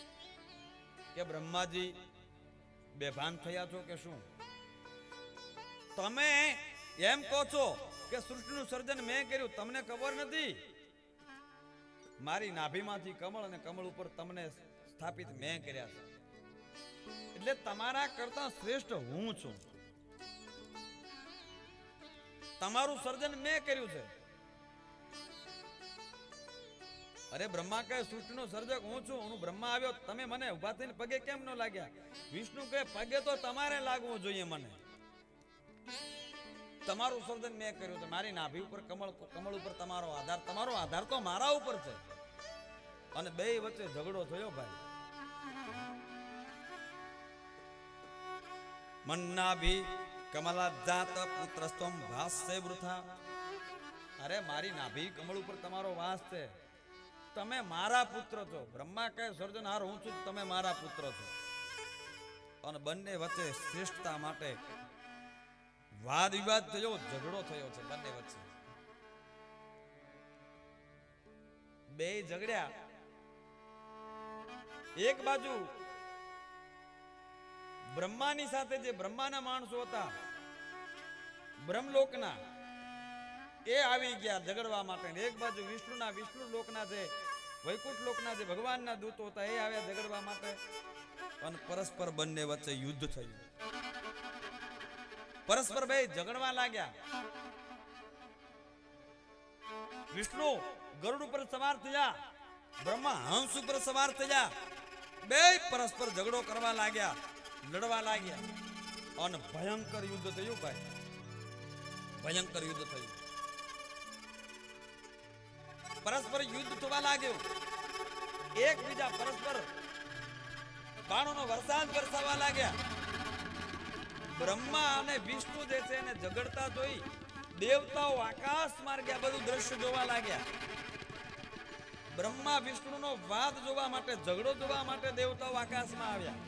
કે બ્રહ્માજી બેભાન થયા છો કે શું? તમે એમ કહો છો કે સૃષ્ટિનું સર્જન મેં કર્યું, તમને ખબર નથી? મારી નાભીમાંથી કમળ અને કમળ ઉપર તમને સ્થાપિત મેં કર્યા છે. એટલે તમારા કરતા શ્રેષ્ઠ હું છું. તમારું સર્જન મેં કર્યું છે. અરે બ્રહ્મા કહે સૃષ્ટિનો સર્જક હું છું, હું બ્રહ્મા આવ્યો, તમે મને ઉભા થઈને પગે કેમ ન લાગ્યા? વિષ્ણુ કહે પગે તો તમારે લાગવું જોઈએ, મને તમારું સર્જન મેં કર્યું છે. મારી નાભી ઉપર કમળ, કમળ ઉપર તમારો આધાર તો મારા ઉપર છે. અને બે વચ્ચે ઝઘડો થયો ભાઈ. મન્નાભી કમલા જાત પુત્રસ્તમ ભાસ્ય વૃથા. અરે મારી નાભી કમળ ઉપર તમારો વાસ છે, તમે મારા પુત્ર છો. બ્રહ્મા કહે સર્જનહાર હું છું, તમે મારા પુત્ર છો. અને બંને વચ્ચે શ્રેષ્ઠતા માટે વાદ વિવાદ થયો, ઝઘડો થયો છે બંને વચ્ચે. બે ઝઘડ્યા. એક બાજુ બ્રહ્માની સાથે જે બ્રહ્માના માણસો હતા બ્રહ્મલોકના, એ આવી ગયા ઝઘડવા માટે. એક બાજુ વિષ્ણુ લોકના જે વૈકુંઠ લોકના જે ભગવાનના દૂતો હતા એ આવ્યા ઝઘડવા માટે. અને પરસ્પર બંને વચ્ચે યુદ્ધ થયું. પરસ્પર બે ઝઘડવા લાગ્યા. વિષ્ણુ ગરુડ ઉપર સવાર થયા, બ્રહ્મા હંસ ઉપર સવાર થયા. બે પરસ્પર ઝઘડો કરવા લાગ્યા, લડવા લાગ્યા. અને ભયંકર યુદ્ધ થયું ભાઈ, ભયંકર યુદ્ધ થયું. પરસ્પર યુદ્ધ થવા લાગ્યું. એકબીજા પરસ્પર બાણોનો વરસાદ વરસાવવા લાગ્યા. બ્રહ્મા અને વિષ્ણુ જે છે એને ઝઘડતા જોઈ દેવતાઓ આકાશ માર્ગે બધું દ્રશ્ય જોવા લાગ્યા. બ્રહ્મા વિષ્ણુનો વાદ જોવા માટે, ઝઘડો જોવા માટે દેવતાઓ આકાશમાં આવ્યા.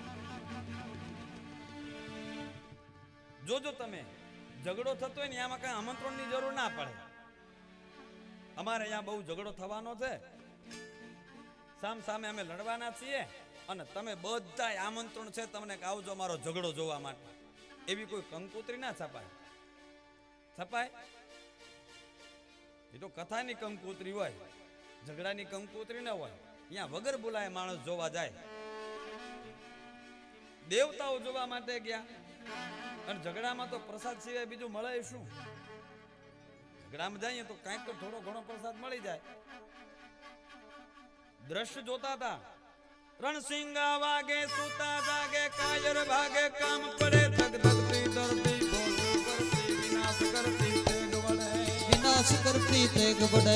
જોજો તમે, ઝઘડો થતો હોય ને આમાં કઈ આમંત્રણની જરૂર ના પડે. અમારે અહીંયા બહુ ઝઘડો થવાનો છે, સામ સામે અમે લડવાના છીએ, અને તમે બધા આમંત્રણ છે તમને કે આવજો મારો ઝઘડો જોવા માટે. એવી કોઈ કંકોત્રી ના છપાય. છપાય એ તો કથાની કંકોત્રી હોય, ઝઘડાની કંકોત્રી ના હોય. અહીંયા વગર બોલાય માણસ જોવા જાય. દેવતાઓ જોવા માટે ગયા. અને ઝઘડામાં તો પ્રસાદ સિવાય બીજું મળે શું? ઝઘડામાં જઈએ તો કાંઈક તો થોડો ઘણો પ્રસાદ મળી જાય. દ્રશ્ય જોતા હતા. રણસિંગા વાગે સુતા જાગે, કાયર ભાગે કામ પડે, ધગ ધગતી ધરતી ભોગ કરતી, વિનાશ કરતી તેગ વડે, વિનાશ કરતી તેગ વડે.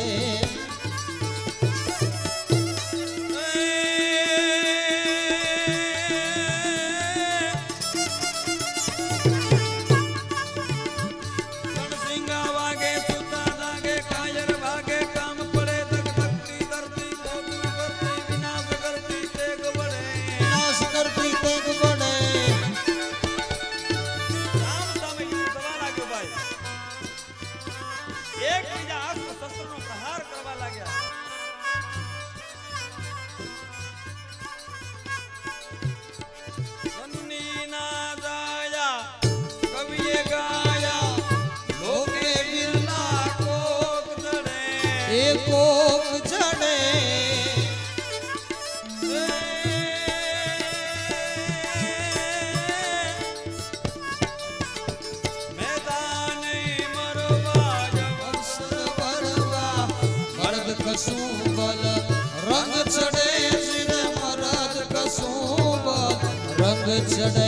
ચડે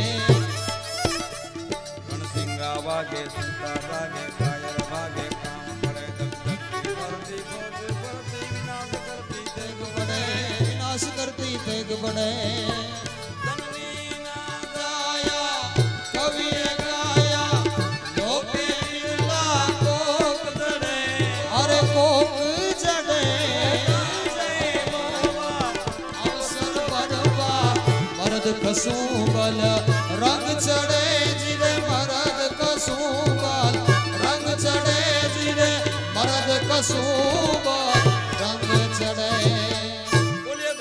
રણસિંગા વાગે સુતા જાગે, કાયર ભાગે કામ પડે, ધગધગતી ધરતી ભોગ કરતી, વિનાશ કરતી તેગ વડે, વિનાશ કરતી તેગ વડે. જનની ના ગાયા કવિએ ગાયા, લોકે વિરલા કોક જડે, અરે કોક જડે. અવસર બનવા મરદ કશું બલ, રંગ ચડે જીરે મરદ કશું બલ, રંગ ચડે જીરે મરદ કશું બલ, રંગ ચડે. બોલીએ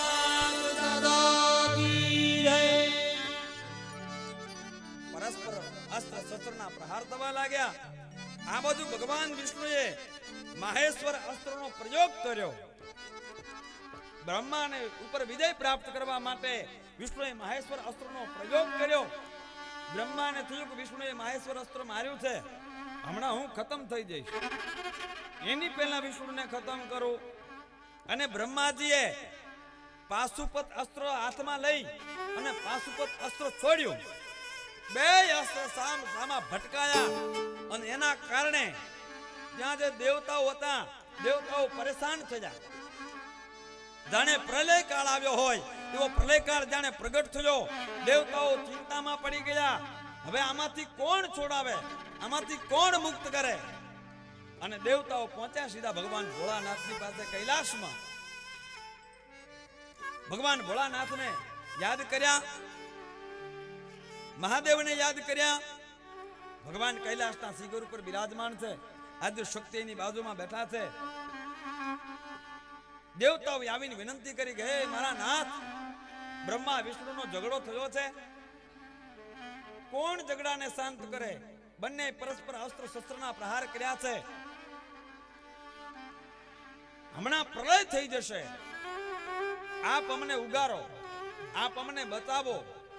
ધર્મનાથ દાદા કી જય. પરસ્પર अस्त्र शस्त्रना प्रहार થવા લાગ્યા। આ બાજુ ભગવાન વિષ્ણુએ મહેશ્વર અસ્ત્રનો પ્રયોગ કર્યો। બ્રહ્માને ઉપર વિજય પ્રાપ્ત કરવા માટે વિષ્ણુએ મહેશ્વર અસ્ત્રનો પ્રયોગ કર્યો। બ્રહ્માને થયું કે વિષ્ણુએ મહેશ્વર અસ્ત્ર માર્યું છે, હમણાં હું ખતમ થઈ જઈશ, એની પહેલા વિષ્ણુને ખતમ કરું। અને બ્રહ્માજીએ પાશુપત અસ્ત્ર હાથમાં લઈ અને પાશુપત અસ્ત્ર છોડ્યું। બે અસ્ત્ર સામ સામા ભટકાયા અને એના કારણે ત્યાં જે દેવતાઓ હતા, દેવતાઓ પરેશાન થયા। જાણે પ્રલય કાળ આવ્યો હોય એવો પ્રલય કાળ જાણે પ્રગટ થયો। દેવતાઓ ચિંતામાં પડી ગયા, હવે આમાંથી કોણ છોડાવે, આમાંથી કોણ મુક્ત કરે। અને દેવતાઓ પહોંચ્યા સીધા ભગવાન ભોળાનાથની પાસે કૈલાસમાં। ભગવાન ભોળાનાથને યાદ કર્યા, મહાદેવને યાદ કર્યા। ભગવાન કૈલાસના શિખર ઉપર બિરાજમાન છે, આદ્ય શક્તિની બાજુમાં બેઠા છે। દેવતાઓ આવીને વિનંતી કરી કે હે મારા નાથ, બ્રહ્મા વિષ્ણુનો ઝઘડો થયો છે, કોણ ઝઘડાને શાંત કરે? બંને પરસ્પર અસ્ત્ર શસ્ત્રના પ્રહાર કર્યા છે, હમણાં પ્રલય થઈ જશે, આપ અમને ઉગારો, આપ અમને બચાવો,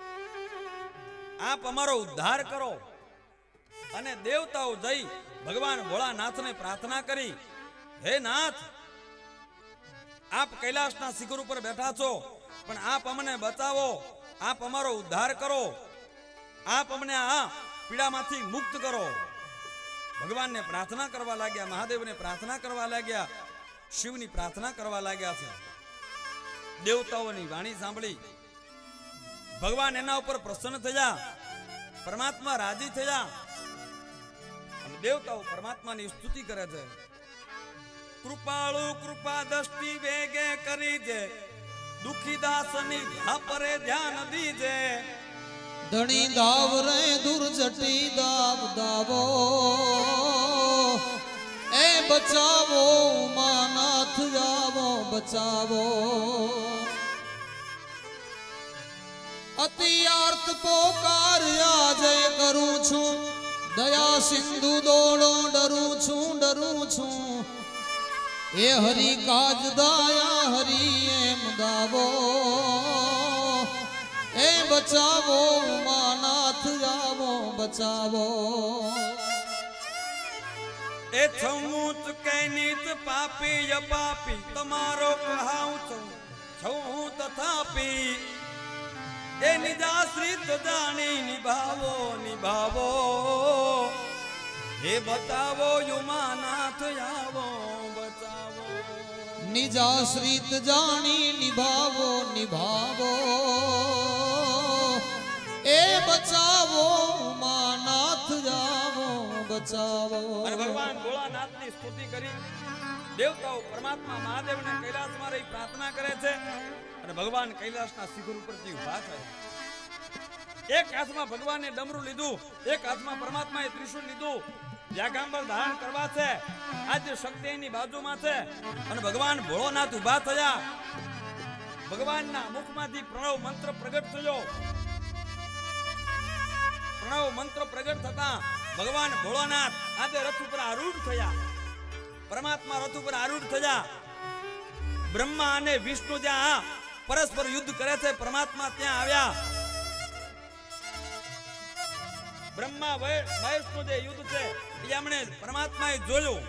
આપ અમારો ઉદ્ધાર કરો। અને દેવતાઓ જઈ ભગવાન ભોળાનાથને પ્રાર્થના કરી, હે નાથ, આપ કૈલાસના શિખર ઉપર બેઠા છો, પણ આપ અમને બચાવો, આપ અમારો ઉદ્ધાર કરો, આપ અમને આ પીડામાંથી મુક્ત કરો। ભગવાનને પ્રાર્થના કરવા લાગ્યા, મહાદેવને પ્રાર્થના કરવા લાગ્યા, શિવની પ્રાર્થના કરવા લાગ્યા છે। દેવતાઓની વાણી સાંભળી ભગવાન એના ઉપર પ્રસન્ન થયા, પરમાત્મા રાજી થયા અને દેવતાઓ પરમાત્માની સ્તુતિ કરે છે। કૃપાળુ કૃપા દ્રષ્ટિ વેગે કરી જે, દુખી દાસની પરે ધ્યાન દીજે। ધણી દાવ રે દુર્જટી દાવ દાવો, એ બચાવો ઉમાનાથ જાવો બચાવો। અતિ આર્ત પોકાર આજે કરું છું, દયા સિંધુ દોડો ડરું છું। એ હરી કાજ દયા હરી એમ દાવો, એ બચાવો ઉમાનાથ જાવો બચાવો। એ છઉં ચુકે નીચ પાપી અપાપી, તમારો કહાઉં છું તથાપી। એ નિજાશ્રિત જાણી નિભાવો નિભાવો, હે બતાવો ઉમાનાથ આવો બચાવો। નિજાશ્રિત જાણી નિભાવો નિભાવો, એ બચાવો ઉમાનાથ જાવો બચાવો। અને ભગવાન ભોળાનાથની સ્તુતિ કરી દેવતાઓ પરમાત્મા મહાદેવને કૈલાસમાં રહી પ્રાર્થના કરે છે અને ભગવાન કૈલાસના શિખર ઉપરથી ઊભા થયા। એક હાથમાં ભગવાને ડમરું લીધું, એક હાથમાં પરમાત્માએ ત્રિશૂળ લીધું, વ્યાગાંબર ધારણ કરવા છે, આજે શક્તિની બાજુમાં છે અને ભગવાન ભોળોનાથ ઊભા થયા। ભગવાનના મુખમાંથી પ્રણવ મંત્ર પ્રગટ થયો। પ્રણવ મંત્ર પ્રગટ થતા ભગવાન ભોળોનાથ આજે રથ ઉપર આરૂઢ થયા, પરમાત્મા રથ ઉપર આરૂઢ થયા। બ્રહ્મા અને વિષ્ણુ જ્યાં પરસ્પર યુદ્ધ કરે છે, પરમાત્મા ત્યાં આવ્યા। બ્રહ્મા વિષ્ણુ જે યુદ્ધ છે એ એમણે પરમાત્માએ જોયું,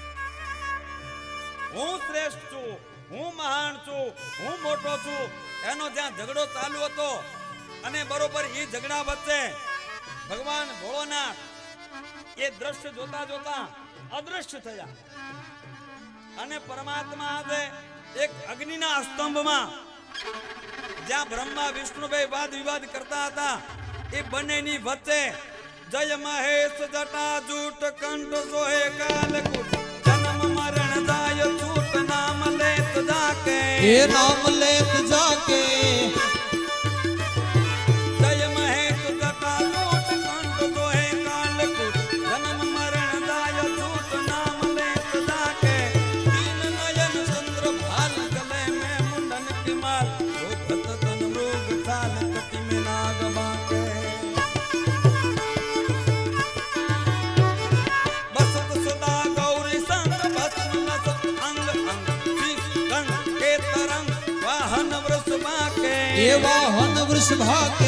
હું શ્રેષ્ઠ છું, હું મહાન છું, હું મોટો છું, એનો જ્યાં ઝઘડો ચાલુ હતો અને બરોબર એ ઝઘડા વચ્ચે ભગવાન ભોળોનાથ એ દ્રશ્ય જોતા જોતા અદ્રશ્ય થયા અને પરમાત્મા આજે એક અગ્નિના સ્તંભમાં જ્યાં બ્રહ્મા વિષ્ણુભાઈ વાદ વિવાદ કરતા હતા એ બંનેની વચ્ચે જય મહેશ જટા જૂટ કંઠ સોહે કાલકૂટ, જન્મ મરણ જાય છૂટ, નામ લેત જાકે, એ નામ લેત જાકે। જય મહેશ જટા જૂટ કંઠ સોહે કાલકૂટ, જન્મ મરણ જાય છૂટ, નામ લેત જાકે। દીન નયન ચંદ્ર ભાલ ગલે में मुंडन की माल, शोभत तन मृग थाल कटि में नाग बाके। એવા હન વૃષભા કે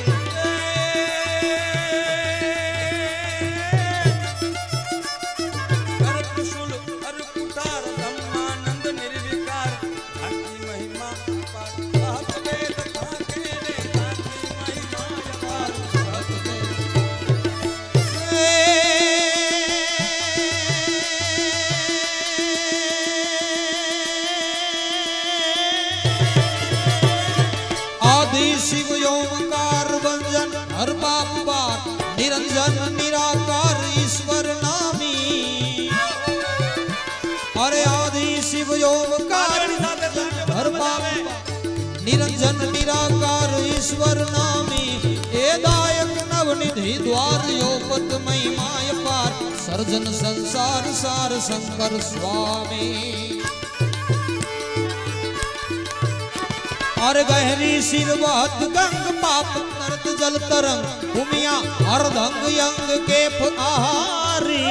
शिव ओंकार वंजन हर बाप बार निरंजन निराकार ईश्वर नामी अरे आदि शिव ओंकार हर बाप निरंजन निराकार ईश्वर नामी ए दायक नवनिधि द्वार योपत महिमाय पार सर्जन संसार सार शंकर स्वामी और गहरी सिर बहत गंग पाप नर्त जल तरंग उमिया अर्धंग यंग के आहारी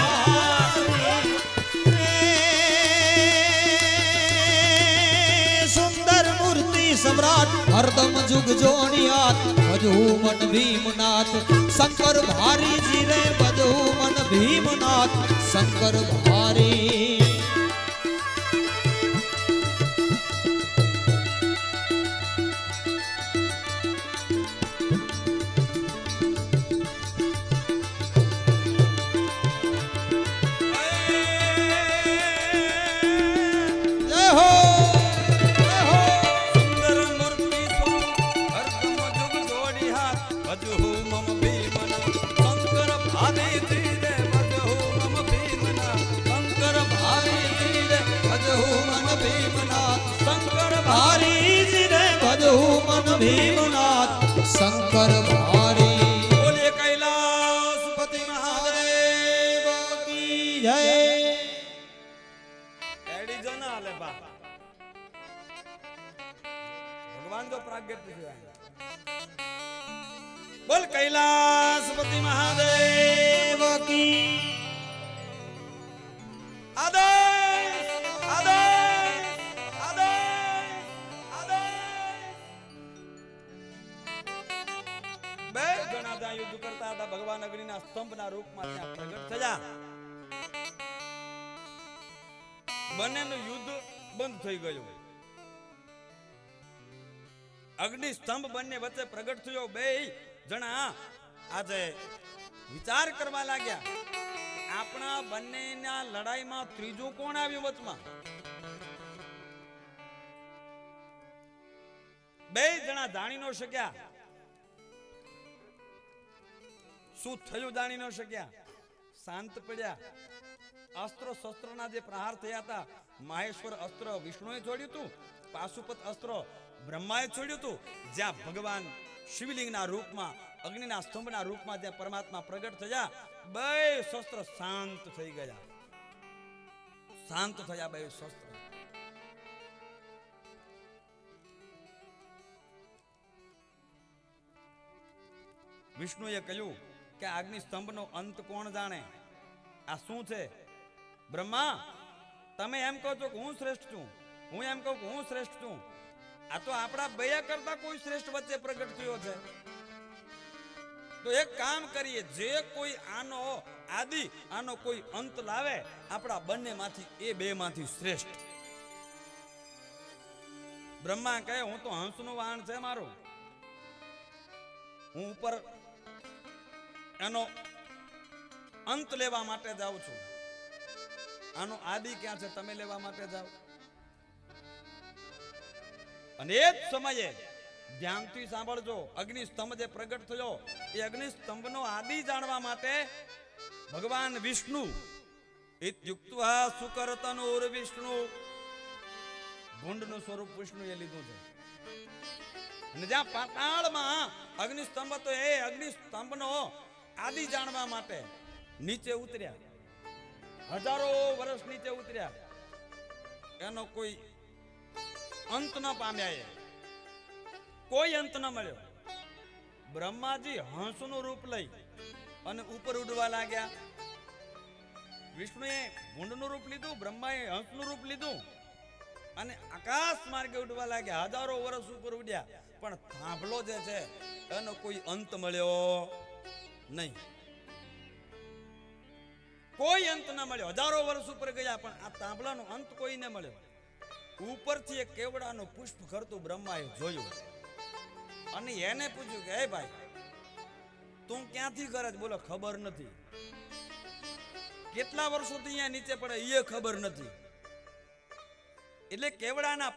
सुंदर मूर्ति सम्राट हरदम जुग जोड़ियात भजू मन भीमनाथ शंकर भारी जी रे भजू मन भीमनाथ शंकर भारी भीमनाथ शंकर भारी बोलिए कैलाशपति महादेव की जय एडी जो ना ले बा भगवान जो प्राज्ञ है बोल कैलाशपति महादेव की आदेश आदेश युद्ध करता था भगवान अग्निना स्તंभना रूपમાં ત્યાં પ્રગટ થયા બંનેનું યુદ્ધ બંધ થઈ ગયું અગ્નિ સ્તંભ બંને વચ્ચે પ્રગટ થયો બે જણા આજે વિચાર કરવા લાગ્યા આપણા બંનેના લડાઈમાં ત્રીજું કોણ આવ્યું વચમાં બે જણા જાણી ન શક્યા શું થયું જાણી ન શક્યા શાંત પડ્યા અસ્ત્ર શસ્ત્રના જે પ્રહાર થયા હતા મહેશ્વર અસ્ત્ર વિષ્ણુએ છોડ્યું હતું પાશુપત અસ્ત્ર બ્રહ્માએ છોડ્યું હતું જ્યાં ભગવાન શિવલિંગના રૂપમાં અગ્નિના સ્તંભના રૂપમાં જ્યાં પરમાત્મા પ્રગટ થયા બે શસ્ત્ર શાંત થઈ ગયા શાંત થયા બે શસ્ત્ર વિષ્ણુએ કહ્યું કે અગ્નિ સ્તંભનો અંત કોણ જાણે આ શું છે બ્રહ્મા તમે એમ કહો છો કે હું શ્રેષ્ઠ છું હું એમ કહું કે હું શ્રેષ્ઠ છું આ તો આપણા બે કરતા કોઈ શ્રેષ્ઠ વચ્ચે પ્રગટ થયો છે તો એક કામ કરીએ જે કોઈ આનો આદિ આનો કોઈ અંત લાવે આપણા બંનેમાંથી એ બેમાંથી શ્રેષ્ઠ બ્રહ્મા કહે હું તો હંસનું વાહન છે મારું હું ઉપર એનો અંત લેવા માટે જાઉં છું આનો આદિ ક્યાં છે તમે લેવા માટે જાઓ અને એ જ સમયે ધ્યાનથી સાંભળજો અગ્નિ સ્તંભ જે પ્રગટ થયો એ અગ્નિ સ્તંભનો આદિ જાણવા માટે ભગવાન વિષ્ણુ ઇત્યુક્ત્વા સુકરતનુર વિષ્ણુ ભૂંડનું સ્વરૂપ વિષ્ણુએ લીધું છે અને જ્યાં પાતાળમાં અગ્નિ સ્તંભ હતો એ અગ્નિ સ્તંભનો આદિ જાણવા માટે નીચે ઉતર્યા હજારો વર્ષ નીચે ઉતર્યા એનો કોઈ અંત ન પામ્યા એ કોઈ અંત ન મળ્યો બ્રહ્માજી હંસનું રૂપ લઈ અને ઉપર ઉડવા લાગ્યા વિષ્ણુએ ભૂંડનું રૂપ લીધું બ્રહ્માએ હંસનું રૂપ લીધું અને આકાશ માર્ગે ઉડવા લાગ્યા, હજારો વર્ષ ઉપર ઉડ્યા, પણ થાંભલો જે છે એનો કોઈ અંત મળ્યો નહીં, કોઈ અંત ના મળ્યો. હજારો વર્ષ ઉપર ગયા પણ આ થાંભલાનો અંત કોઈ ન મળ્યો. ઉપરથી એક કેવડાનું પુષ્પ કરતું બ્રહ્માએ જોયું અને એને પૂછ્યું કે હે ભાઈ તું ક્યાંથી કરે છે? બોલો ખબર નથી. કેટલા વર્ષોથી અહીંયા નીચે પડે એ ખબર નથી. એટલે કેવડાના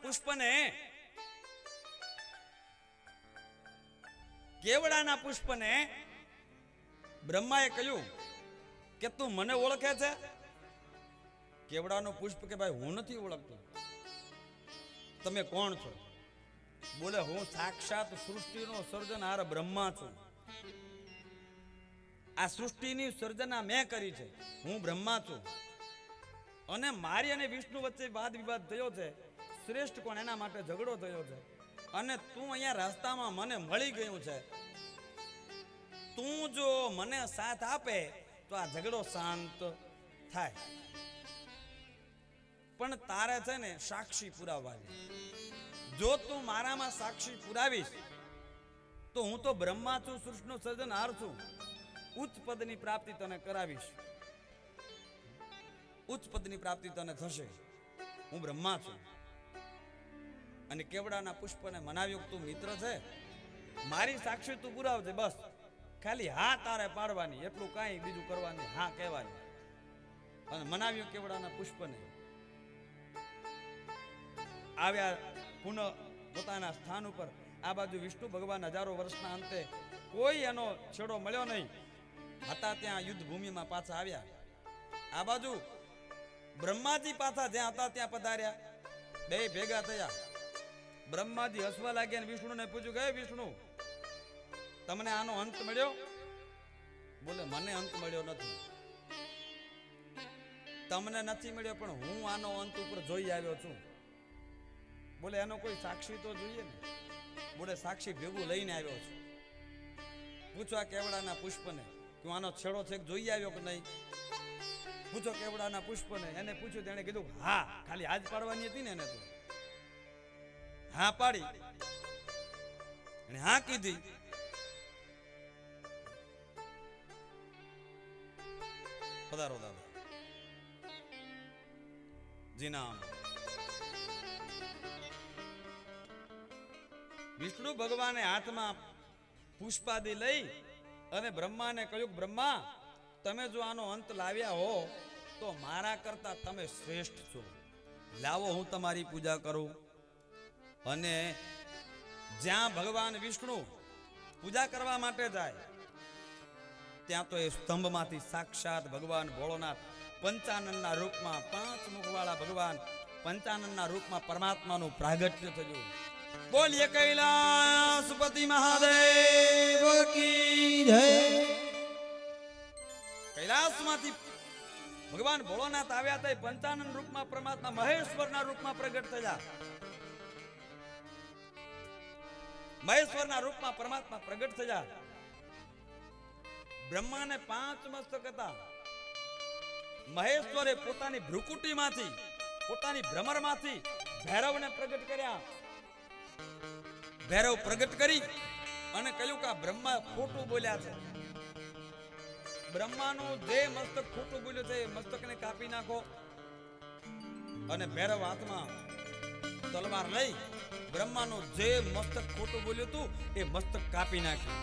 પુષ્પને બ્રહ્માએ કહ્યું કે તું મને ઓળખે છે? કેવડાનું પુષ્પ કે ભાઈ હું નથી ઓળખતો. તમે કોણ છો? બોલે હું સાક્ષાત સૃષ્ટિનો સર્જનહાર બ્રહ્મા છું. આ સૃષ્ટિની સર્જના મેં કરી છે, હું બ્રહ્મા છું. અને મારી અને વિષ્ણુ વચ્ચે વાદ વિવાદ થયો છે, શ્રેષ્ઠ કોણ એના માટે ઝઘડો થયો છે. અને તું અહીંયા રસ્તામાં મને મળી ગયું છે. તું જો મને સાથ આપે તો આ ઝઘડો શાંત થાય. પણ તારે છે ને સાક્ષી પુરાવવાની. જો તું મારામાં સાક્ષી પુરાવીશ તો હું તો બ્રહ્મા છું, સૃષ્ટિનો સર્જનહાર છું. ઉચ્ચ પદની પ્રાપ્તિ તને કરાવીશ, ઉચ્ચ પદની પ્રાપ્તિ તને થશે. હું બ્રહ્મા છું. અને કેવડાના પુષ્પને મનાવ્યો તું મિત્ર છે, મારી સાક્ષી તું પુરાવજે. બસ ખાલી હા તારે પાડવાની, એટલું કાંઈ બીજું કરવાની, હા કહેવાની. અને મનાવ્યું કેવડાના પુષ્પને. આવ્યા પુનઃ પોતાના સ્થાન ઉપર. આ બાજુ વિષ્ણુ ભગવાન હજારો વર્ષના અંતે કોઈ એનો છેડો મળ્યો નહીં હતા, ત્યાં યુદ્ધ ભૂમિમાં પાછા આવ્યા. આ બાજુ બ્રહ્માજી પાછા જ્યાં હતા ત્યાં પધાર્યા. બે ભેગા થયા. બ્રહ્માજી હસવા લાગ્યા અને વિષ્ણુને પૂછ્યું કે વિષ્ણુ તમને આનો અંત મળ્યો? બોલે મને અંત મળ્યો નથી. તમને નથી મળ્યો પણ હું આનો અંત ઉપર જોઈ આવ્યો છું. બોલે એનો કોઈ સાક્ષી તો જોઈએ ને. બોલે સાક્ષી ભેગું લઈને આવ્યો છું. પૂછવા કેવડાના પુષ્પને કે આનો છેડો છે જોઈ આવ્યો કે નહીં? પૂછો કેવડાના પુષ્પને. એને પૂછ્યું, તેને કીધું હા, ખાલી હાથ પાડવાની હતી ને એને તો હા પાડી. અને હા કીધી. પધારો દાદા. જી નામ. વિષ્ણુ ભગવાને હાથમાં પુષ્પાદી લઈ અને બ્રહ્માને કહ્યું, બ્રહ્મા તમે જો આનો અંત લાવ્યા હો તો મારા કરતા તમે શ્રેષ્ઠ છો. લાવો હું તમારી પૂજા કરું. અને જ્યાં ભગવાન વિષ્ણુ પૂજા કરવા માટે જાય ત્યાં તો એ સ્તંભમાંથી સાક્ષાત ભગવાન ભોળોનાથ પંચાનનના રૂપમાં, 5 મુખવાળા ભગવાન પંચાનનના રૂપમાં પરમાત્માનું પ્રાગટ્ય થયું. બોલીએ કૈલાસપતિ મહાદેવ કી જય. કૈલાસમાંથી ભગવાન ભોળોનાથ આવ્યા હતા. પંચાનન રૂપમાં પરમાત્મા મહેશ્વરના રૂપમાં પ્રગટ થયા. મહેશ્વરના રૂપમાં પરમાત્મા પ્રગટ થયા. બ્રહ્માને 5 મસ્તક હતા. મહેશ્વરે પોતાની ભ્રુકુટીમાંથી, પોતાની ભ્રમરમાંથી ભૈરવને પ્રગટ કર્યા. ભૈરવ પ્રગટ કરી અને કહ્યું કે આ બ્રહ્મા ખોટું બોલ્યા છે. બ્રહ્માનું જે મસ્તક ખોટું બોલ્યું છે એ મસ્તકને કાપી નાખો. અને ભૈરવ હાથમાં તલવાર લઈ બ્રહ્માનું જે મસ્તક ખોટું બોલ્યું હતું એ મસ્તક કાપી નાખ્યું.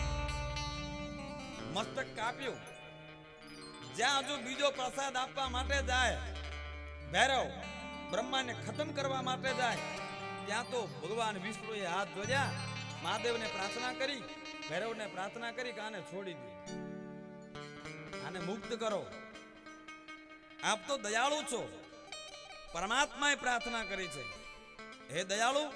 મસ્તક કાપ્યું. જ્યાં હજુ બીજો પ્રસાદ આપવા માટે જાય, ભૈરવ બ્રહ્માને ખતમ કરવા માટે જાય, ત્યાં તો ભગવાન વિષ્ણુએ હાથ જોડ્યા, મહાદેવને પ્રાર્થના કરી, ભૈરવને પ્રાર્થના કરી કે આને છોડી દો, આને મુક્ત કરો. આપ તો દયાળુ છો. પરમાત્માએ પ્રાર્થના કરી છે, હે દયાળુ,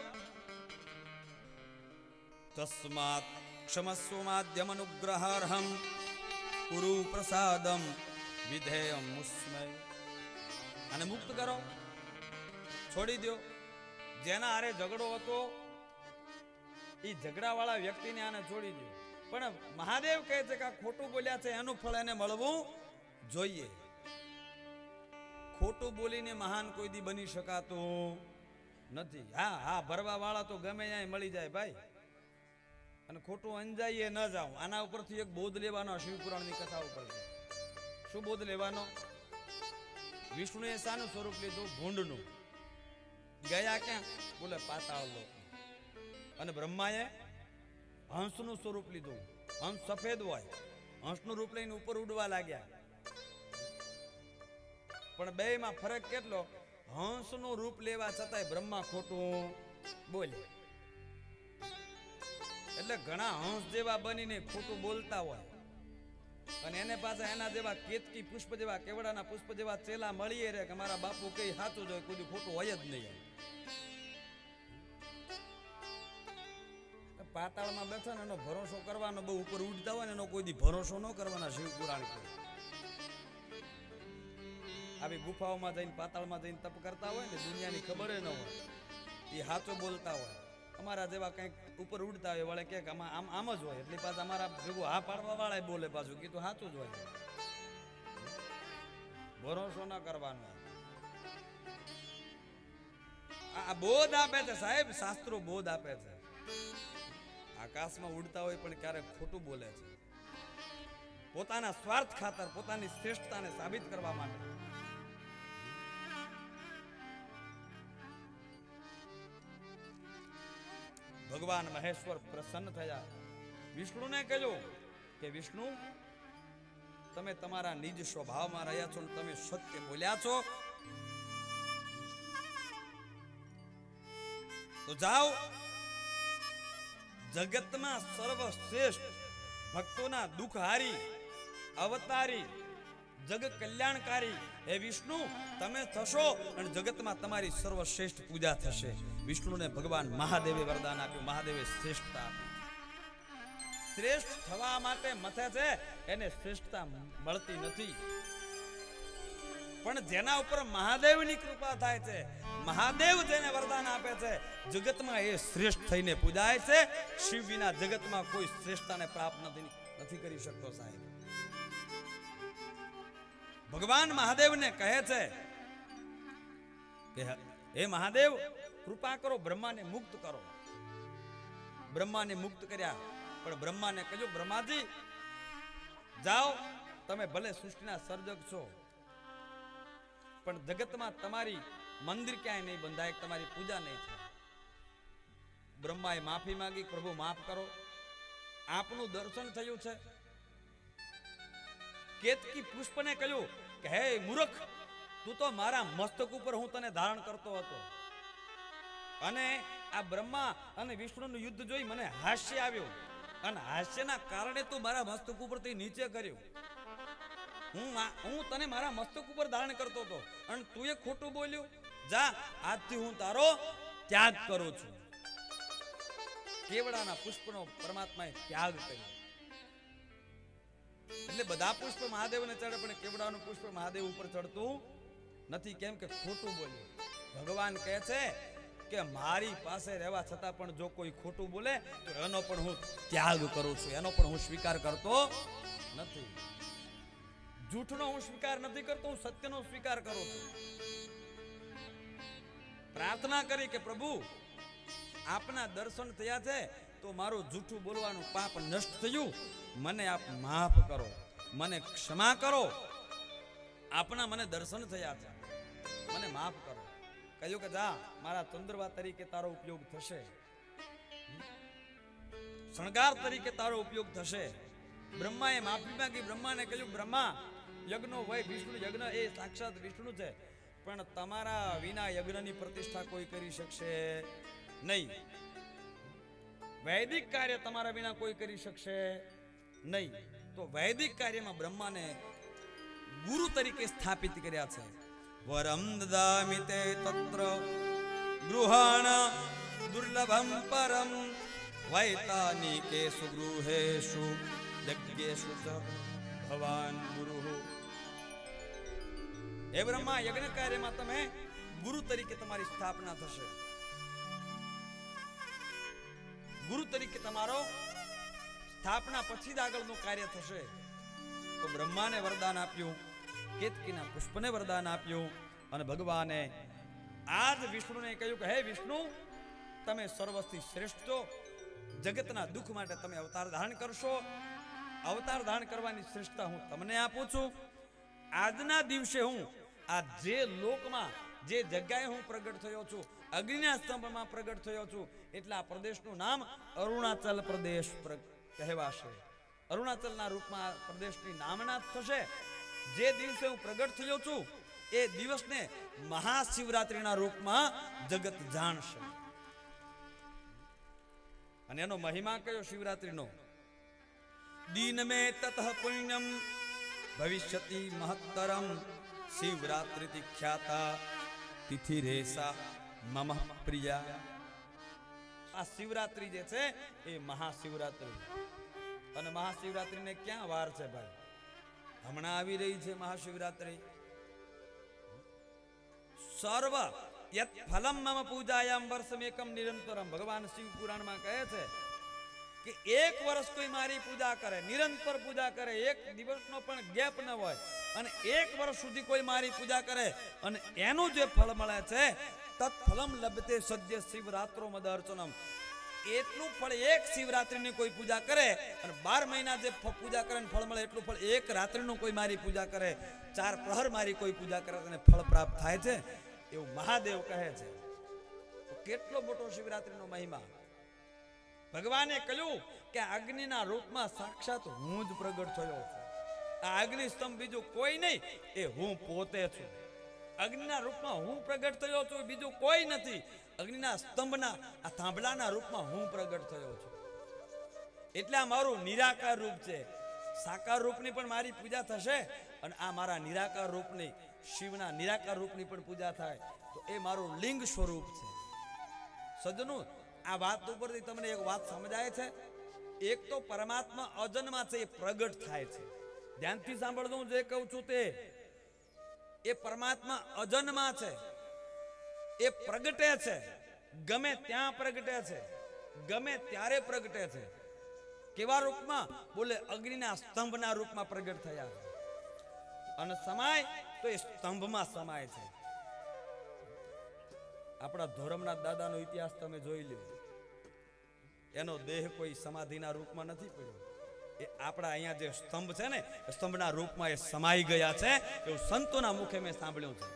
તસ્માત ક્ષમસ્વ માધ્યમ અનુગ્રહાર્હમ કુરુ પ્રસાદમ વિધેયમ મુસ્મય. આને મુક્ત કરો, છોડી દો. જેના હારે ઝઘડો હતો એ ઝઘડાવાળા વ્યક્તિને આને છોડી દો. પણ મહાદેવ કહે છે કે આ ખોટું બોલ્યા છે એનું ફળ એને મળવું જોઈએ. ખોટું બોલીને મહાન કોઈ દી બની શકાતું નથી. હા હા, ભરવા વાળા તો ગમે ત્યાં મળી જાય ભાઈ, અને ખોટું અંજાઈએ ન જાવ. આના ઉપરથી એક બોધ લેવાનો શિવપુરાણની કથા ઉપરથી. શું બોધ લેવાનો? વિષ્ણુએ શાનું સ્વરૂપ લીધું? ભૂંડનું. ગયા ક્યાં? બોલે પાતાળ લોક. અને બ્રહ્માએ હંસનું સ્વરૂપ લીધું. હંસ સફેદ હોય, હંસનું રૂપ લઈને ઉપર ઉડવા લાગ્યા. પણ બેમાં ફરક કેટલો? હંસનું રૂપ લેવા છતાંય બ્રહ્મા ખોટું બોલે. એટલે ઘણા હંસ જેવા બનીને ખોટું બોલતા હોય, અને એને પાછા એના જેવા કેતકી પુષ્પ જેવા, કેવડાના પુષ્પ જેવા ચેલા મળીએ રે કે મારા બાપુ કઈ સાચું જ હોય, કોઈ ખોટું હોય જ નહીં. પાતાળમાં બેઠા ને એનો ભરોસો કરવાનો, બહુ ઉપર ઉડતા હોય ને એનો કોઈ દી ભરોસો ન કરવાના. શિવપુરાણ કે આવી ગુફાઓમાં જઈને, પાતાળમાં જઈને તપ કરતા હોય ને, દુનિયાની ખબર ન હોય, એ સાચો બોલતા હોય. અમારા જેવા કંઈક ઉપર ઉડતા હોય વળે કે આમ જ હોય, એટલે પાછા અમારા ભેગું હા પાડવા વાળા બોલે પાછું કીધું સાચું જ હોય. ભરોસો ન કરવાનો. આ બોધ આપે છે સાહેબ, શાસ્ત્રો બોધ આપે છે. આકાશમાં ઉડતા હોય પણ ક્યારેક ખોટું બોલે છે, પોતાના સ્વાર્થ ખાતર, પોતાની શ્રેષ્ઠતાને સાબિત કરવા માટે. ભગવાન મહેશ્વર પ્રસન્ન થયા. વિષ્ણુને કહ્યું કે વિષ્ણુ, તમે તમારા નિજ સ્વભાવમાં રહ્યા છો, તમે સત્ય બોલ્યા છો, તો જાઓ, જગતમાં સર્વશ્રેષ્ઠ, ભક્તોના દુઃખહારી, અવતારી, જગ કલ્યાણકારી હે વિષ્ણુ તમે થશો, અને જગતમાં તમારી સર્વશ્રેષ્ઠ પૂજા થશે. વિષ્ણુને ભગવાન મહાદેવે વરદાન આપ્યું. મહાદેવે શ્રેષ્ઠતા આપી. શ્રેષ્ઠ થવા માટે મથે છે, એને શ્રેષ્ઠતા મળતી નથી. પણ જેના ઉપર મહાદેવની કૃપા થાય છે, મહાદેવ જેને વરદાન આપે છે, જગતમાં એ શ્રેષ્ઠ થઈને પૂજાય છે. શિવ વિના જગતમાં કોઈ શ્રેષ્ઠતાને પ્રાપ્ત નથી કરી શકતો સાહેબ. ભગવાન મહાદેવને કહે છે કે હે મહાદેવ, કૃપા કરો, બ્રહ્માને મુક્ત કરો. બ્રહ્માને મુક્ત કર્યા, પણ બ્રહ્માને કહ્યું બ્રહ્માજી જાઓ, તમે ભલે સૃષ્ટિના સર્જક છો, પણ જગતમાં તમારી મંદિર ક્યાંય નહીં બંધાય, તમારી પૂજા નહીં થાય. બ્રહ્માએ માફી માંગી, પ્રભુ માફ કરો, આપનું દર્શન થયું છે. કેતકી પુષ્પને કહ્યું કે હે મૂર્ખ, તું તો મારા મસ્તક ઉપર હું તને ધારણ કરતો હતો, અને આ બ્રહ્મા અને વિષ્ણુનું યુદ્ધ જોઈ મને હાસ્ય આવ્યું, અને હાસ્યના કારણે તું મારા મસ્તક ઉપરથી નીચે કર્યું. હું તને મારા મસ્તક ઉપર ધારણ કરતો હતો, અને તું એ ખોટું બોલ્યું. જા, આજથી હું તારો ત્યાગ કરું છું. કેવડાના પુષ્પનો પરમાત્માએ ત્યાગ કર્યો. એટલે બધા પુષ્પ મહાદેવને ચડે, પણ કેવડાનું પુષ્પ મહાદેવ ઉપર ચડતું નથી. કેમ કે ખોટું બોલ્યું. ભગવાન કહે છે કે મારી પાસે રહેવા છતાં પણ જો કોઈ ખોટું બોલે તો એનો પણ હું ત્યાગ કરું છું, એનો પણ હું સ્વીકાર કરતો નથી. જૂઠનો હું સ્વીકાર નથી કરતો, હું સત્યનો સ્વીકાર કરું છું. પ્રાર્થના કરી કે પ્રભુ, આપના દર્શન થયા છે તો મારું જૂઠું બોલવાનું પાપ નષ્ટ થયું, મને આપ માફ કરો, મને ક્ષમા કરો. આપના મને દર્શન થયા છે, મને માફ કરો. કહ્યું કે જા, મારા ચંદ્રવા તરીકે તારો ઉપયોગ થશે, શણગાર તરીકે તારો ઉપયોગ થશે. બ્રહ્માએ માફી માંગી. બ્રહ્માને કહ્યું બ્રહ્મા, યજ્ઞનો હોય, વિષ્ણુ યજ્ઞ એ સાક્ષાત વિષ્ણુ છે, પણ તમારા વિના યજ્ઞની પ્રતિષ્ઠા કોઈ કરી શકશે નહીં. વૈદિક કાર્ય તમારા વિના કોઈ કરી શકશે નહીં. તો વૈદિક કાર્યમાં બ્રહ્માને ગુરુ તરીકે સ્થાપિત કર્યા છે. વરમ દદામિ તે તત્ર ગૃહાણ દુર્લભમ પરમ વૈતાનિકેષુ ગૃહેષુ યજ્ઞેષુ ચ ભવાન ગુરુઃ. હે બ્રહ્મા, યજ્ઞ કાર્યમાં તમે ગુરુ તરીકે તમારી સ્થાપના થશે. ગુરુ તરીકે તમારો સ્થાપના પછી જ આગળનું કાર્ય થશે. તો બ્રહ્માને વરદાન આપ્યું, કેતકીના પુષ્પને વરદાન આપ્યું, અને ભગવાને આજ વિષ્ણુને કહ્યું કે હે વિષ્ણુ, તમે સર્વથી શ્રેષ્ઠ છો, જગતના દુઃખ માટે તમે અવતાર ધારણ કરશો. અવતાર ધારણ કરવાની શ્રેષ્ઠતા હું તમને આપું છું. આજના દિવસે હું આ જે લોકમાં જે જગ્યાએ હું પ્રગટ થયો છું, અગ્નિના સ્તંભમાં પ્રગટ થયો છું, એટલે આ પ્રદેશનું નામ અરુણાચલ પ્રદેશ કહેવાશે. અરુણાચલના રૂપમાં આ પ્રદેશની નામના થશે. જે દિવસે હું પ્રગટ થયો છું એ દિવસને મહાશિવરાત્રિના રૂપમાં જગત જાણશે. અને એનો મહિમા કયો શિવરાત્રિનો? દીન મે તતઃ પુણ્યમ ભવિષ્યતિ મહત્તરમ શિવરાત્રિતિ ખ્યાતા તિથિ રેસા મમ પ્રિયા. આ શિવરાત્રિ જે છે એ મહાશિવરાત્રિ. અને મહાશિવરાત્રિને ક્યાં વાર છે ભાઈ? હમણાં આવી રહી છે મહાશિવરાત્રિ. સર્વ યત ફલમ મમ પૂજાયામ વર્ષમેકમ નિરંતરમ. ભગવાન શિવ પુરાણમાં કહે છે કે એક વર્ષ કોઈ મારી પૂજા કરે, નિરંતર પૂજા કરે, એક દિવસનો પણ ગેપ ન હોય, અને એક વર્ષ સુધી કોઈ મારી પૂજા કરે અને એનું જે ફળ મળે છે, તત્ફલમ લભતે સદ્ય શિવરાત્રો મદ અર્ચનમ. એટલું ફળ એક શિવરાત્રિની કોઈ પૂજા કરે અને 12 મહિના જે પૂજા કરે ફળ મળે એટલું ફળ એક રાત્રિનું કોઈ મારી પૂજા કરે, 4 પ્રહર મારી કોઈ પૂજા કરે અને ફળ પ્રાપ્ત થાય છે, એવું મહાદેવ કહે છે. તો કેટલો મોટો શિવરાત્રિનો મહિમા! ભગવાને કહ્યું કે અગ્નિના રૂપમાં સાક્ષાત હું જ પ્રગટ થયો છું. આ અગ્નિ સ્તંભ બીજું કોઈ નહીં, એ હું પોતે છું. અગ્નિના રૂપમાં હું પ્રગટ થયો છું, બીજું કોઈ નથી. અગ્નિના સ્તંભના આ થાંભલાના રૂપમાં હું પ્રગટ થયો છું. એટલે આ મારું નિરાકાર રૂપ છે. સાકાર રૂપની પણ મારી પૂજા થશે અને આ મારા નિરાકાર રૂપની, શિવના નિરાકાર રૂપની પણ પૂજા થાય. તો એ મારું લિંગ સ્વરૂપ છે. સજ્જનો, આ વાત ઉપરથી તમને એક વાત સમજાય છે. એક તો પરમાત્મા અજન્મા છે, એ પ્રગટ થાય છે. ધ્યાનથી સાંભળજો, હું જે કહું છું તે. એ પરમાત્મા અજન્મા છે, એ પ્રગટે છે. ગમે ત્યાં પ્રગટે છે, ગમે ત્યારે પ્રગટે છે. કેવા રૂપમાં? બોલે અગ્નિના સ્તંભના રૂપમાં પ્રગટ થયા છે. અને સમાય તો એ સ્તંભમાં સમાય છે. આપણા ધોરમનાથ દાદાનો ઇતિહાસ તમે જોઈ લો. એનો દેહ કોઈ સમાધિના રૂપમાં નથી પડ્યો. એ આપણા અહીંયા જે સ્તંભ છે ને, સ્તંભના રૂપમાં એ સમાઈ ગયા છે, એવું સંતોના મુખે મેં સાંભળ્યું છે.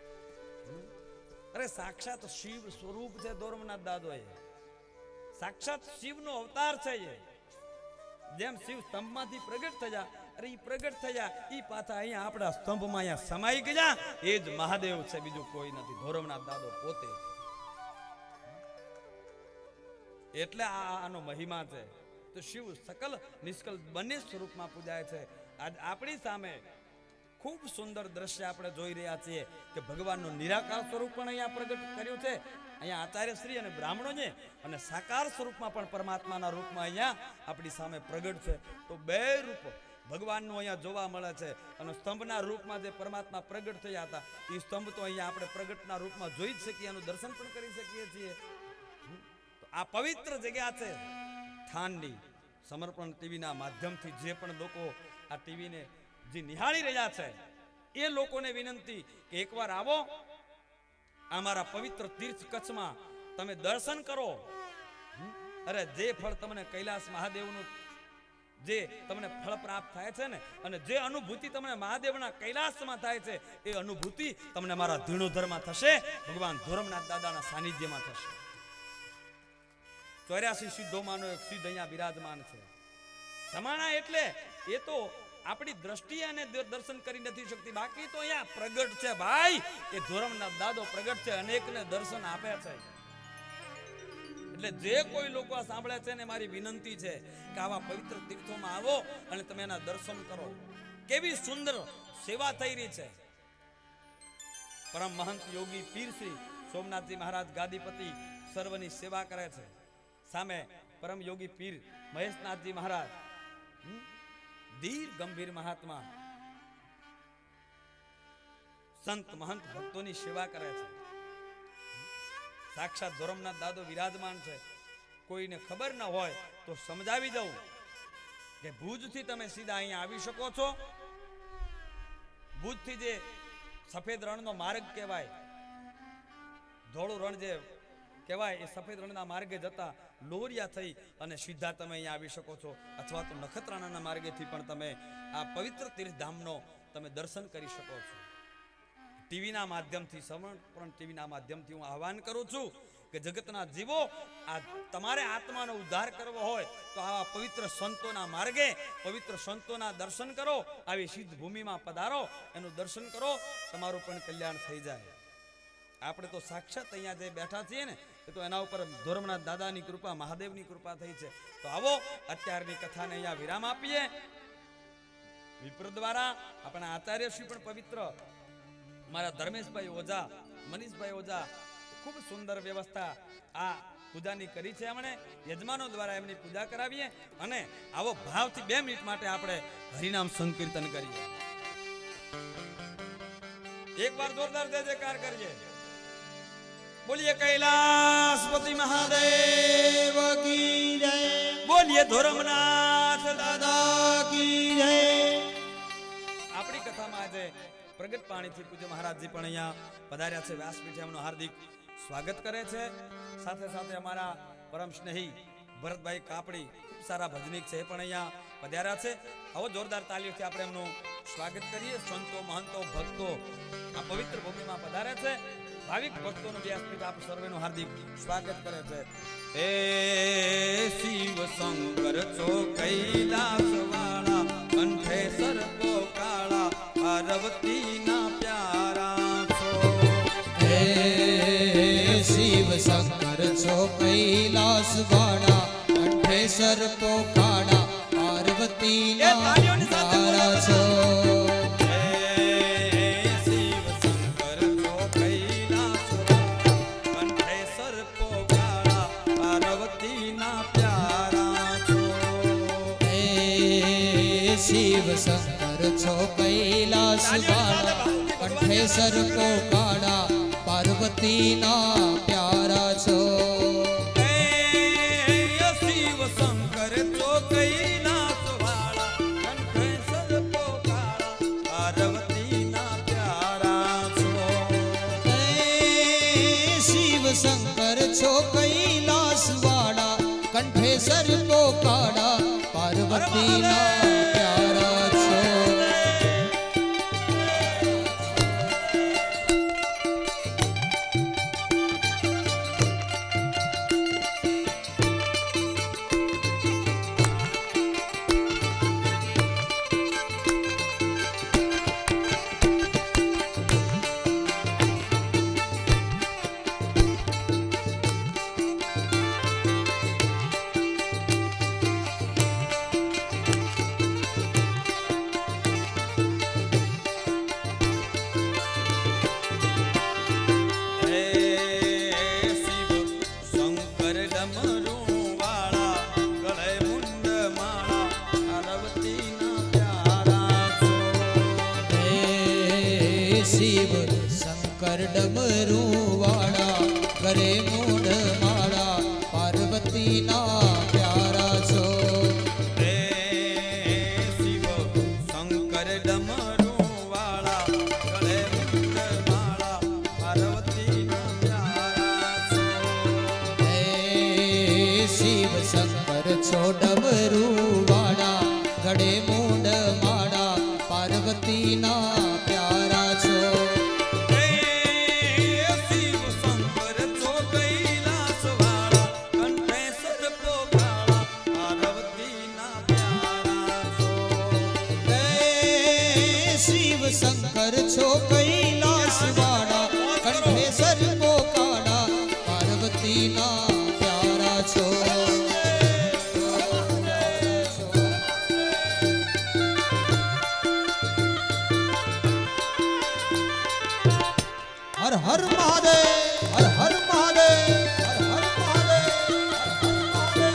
અરે સાક્ષાત શિવ સ્વરૂપ છે ધોરમનાથ દાદો. એ સાક્ષાત શિવનો અવતાર છે. એ જેમ શિવ સ્તંભમાંથી પ્રગટ થયા, અરે એ પ્રગટ થયા, એ પાછા અહીંયા આપણા સ્તંભમાં અહીંયા સમાઈ ગયા. એ જ મહાદેવ છે, બીજું કોઈ નથી. ધોરમનાથ દાદો પોતે. એટલે આનો મહિમા છે. તો શિવ સકલ નિષ્કલ બંને સ્વરૂપમાં પૂજાય છે. આજ આપણી સામે ખૂબ સુંદર દ્રશ્ય આપણે જોઈ રહ્યા છીએ કે ભગવાનનું નિરાકાર સ્વરૂપ પણ અહીંયા પ્રગટ કર્યું છે. અહીંયા આચાર્યશ્રી અને બ્રાહ્મણોને, અને સાકાર સ્વરૂપમાં પણ પરમાત્માના રૂપમાં અહીંયા આપણી સામે પ્રગટ છે. તો બે રૂપ ભગવાનનું અહીંયા જોવા મળે છે. અને સ્તંભના રૂપમાં જે પરમાત્મા પ્રગટ થયા હતા, એ સ્તંભ તો અહીંયા આપણે પ્રગટના રૂપમાં જોઈ જ શકીએ, એનું દર્શન પણ કરી શકીએ છીએ. તો આ પવિત્ર જગ્યા છે થાનની. સમર્પણ ટીવીના માધ્યમથી જે પણ લોકો આ ટીવીને જે નિહાળી રહ્યા છે, એ લોકોને વિનંતી કે એકવાર આવો અમારા પવિત્ર તીર્થ કચ્છમાં, તમે દર્શન કરો. અરે જે ફળ તમને કૈલાસ મહાદેવનું જે તમને ફળ પ્રાપ્ત થાય છે ને, અને જે અનુભૂતિ તમને મહાદેવના કૈલાસમાં થાય છે, એ અનુભૂતિ તમને મારા ધીણોધરમાં થશે, ભગવાન ધોરમનાથ દાદાના સાનિધ્યમાં થશે. 84 સિદ્ધોમાંનો એક સિદ્ધ અહીંયા બિરાજમાન છે. સમાણા એટલે એ તો આપણી દ્રષ્ટિએ એને દર્શન કરી નથી શકતી, બાકી તો અહીંયા પ્રગટ છે ભાઈ. એ ધોરમનાથ દાદો પ્રગટ છે, અનેકને દર્શન આપે છે. એટલે જે કોઈ લોકો આ સાંભળે છે ને, મારી વિનંતી છે કે આવા પવિત્ર તીર્થોમાં આવો અને તમે એના દર્શન કરો. કેવી સુંદર સેવા થઈ રહી છે. પરમ મહંત યોગી પીર શ્રી સોમનાથજી મહારાજ ગાદીપતિ સર્વની સેવા કરે છે. સામે પરમ યોગી પીર મહેશનાથજી મહારાજ, ધીર ગંભીર મહાત્મા, સંત મહંત ભક્તોની સેવા કરે છે. સાક્ષાત ધોરમનાથ દાદો વિરાજમાન છે. કોઈને ખબર ન હોય તો સમજાવી દઉં કે ભુજથી તમે સીધા અહીંયા આવી શકો છો. ભુજથી જે સફેદ રણનો માર્ગ કહેવાય, ધોળું રણ જે કહેવાય એ સફેદ રણના માર્ગે જતા લોરિયા થઈ અને સીધા તમે અહીંયા આવી શકો છો, અથવા તો નખત્રાણાના માર્ગેથી પણ તમે આ પવિત્ર તીર્થધામનો તમે દર્શન કરી શકો છો. ટીવીના માધ્યમથી, સમર્પણ ટીવીના માધ્યમથી હું આહવાન કરું છું કે જગતના જીવો, આ તમારે આત્માનો ઉદ્ધાર કરવો હોય તો આવા પવિત્ર સંતોના માર્ગે, પવિત્ર સંતોના દર્શન કરો, આવી સિદ્ધ ભૂમિમાં પધારો, એનું દર્શન કરો, તમારું પણ કલ્યાણ થઈ જાય. આપણે તો સાક્ષાત અહીંયા જે બેઠા છીએ ને, એ તો એના ઉપર ધોરમનાથ દાદાની કૃપા, મહાદેવની કૃપા થઈ છે. તો આવો અત્યારની કથાને અહીંયા વિરામ આપીએ. વિપ્ર દ્વારા આપણા આચાર્યશ્રી પણ પવિત્ર મારા ધર્મેશભાઈ ઓઝા, મનીષભાઈ ઓઝા ખૂબ સુંદર વ્યવસ્થા આ પૂજાની કરી છે. એમણે યજમાનો દ્વારા એમની પૂજા કરાવીએ અને આવો ભાવથી 2 મિનિટ માટે આપણે હરિનામ સંકીર્તન કરીએ. એકવાર જોરદાર જય જયકાર કરીએ. બોલીએ કૈલાસપતિ મહાદેવ કી જય, બોલીએ ધોરમનાથ દાદા કી જય. આપણી કથામાં આજે પ્રગટ પાણીથી પૂજ્ય મહારાજજી પણ અહીંયા પધાર્યા છે. વ્યાસપીઠે એમનું હાર્દિક સ્વાગત કરે છે. સાથે સાથે અમારા પરમ સ્નેહી ભરતભાઈ કાપડી, ખૂબ સારા ભજનીક છે, એ પણ અહીંયા પધાર્યા છે. આવો જોરદાર તાલીઓથી આપણે એમનું સ્વાગત કરીએ. સંતો, મહંતો, ભક્તો આ પવિત્ર ભૂમિમાં પધારે છે. ભાવિક ભક્તોનું વ્યાસપીઠ આપ સર્વેનું હાર્દિક સ્વાગત કરે છે. હે શિવ શંકર છો કૈલાસ વાળા, કંઠે સર્પો કાળા, પાર્વતીના પ્યારા છો. હે શિવ શંકર છો કૈલાસ વાળા, કંઠે સર્પો કાળા, પાર્વતીના પ્યારા છો. શિવ શંકર છો કૈલાસ વાળા, કંઠે સર્પો કાળા, પાર્વતીના પ્યારા છો. શિવ શંકર છો કૈલાસ વાળા, કંઠે સર્પો કાળા, પાર્વતીના પ્યારા છો. શિવ શંકર છો કૈલાસ વાળા, કંઠે સર્પો કાળા, પાર્વતીના પ્યારા છો. શિવ શંકર ડમરૂ વાળા, ગરે મૂઢ માળા, પાર્વતીના પ્યારા છો. હે શિવ શંકર ડમરૂ વાળા, ગળે મૂઢ માળા, પાર્વતીના પ્યારા છો. હે શિવ શંકર છો ડમરૂ વાળા, ગળે મૂઢ માળા, પાર્વતીના પ્યારા છો. શિવ શંકર છો કૈલાસ વાળા, કંઠે સર્પો કાળા, પાર્વતીના પ્યારા છો. શિવ શંકર છો કૈલાસ વાળા, કંઠે સર્પો કાળા, પાર્વતીના પ્યારા છો. હર હર મહાદેવ, હર હર મહાદેવ, હર હર મહાદેવ, હર હર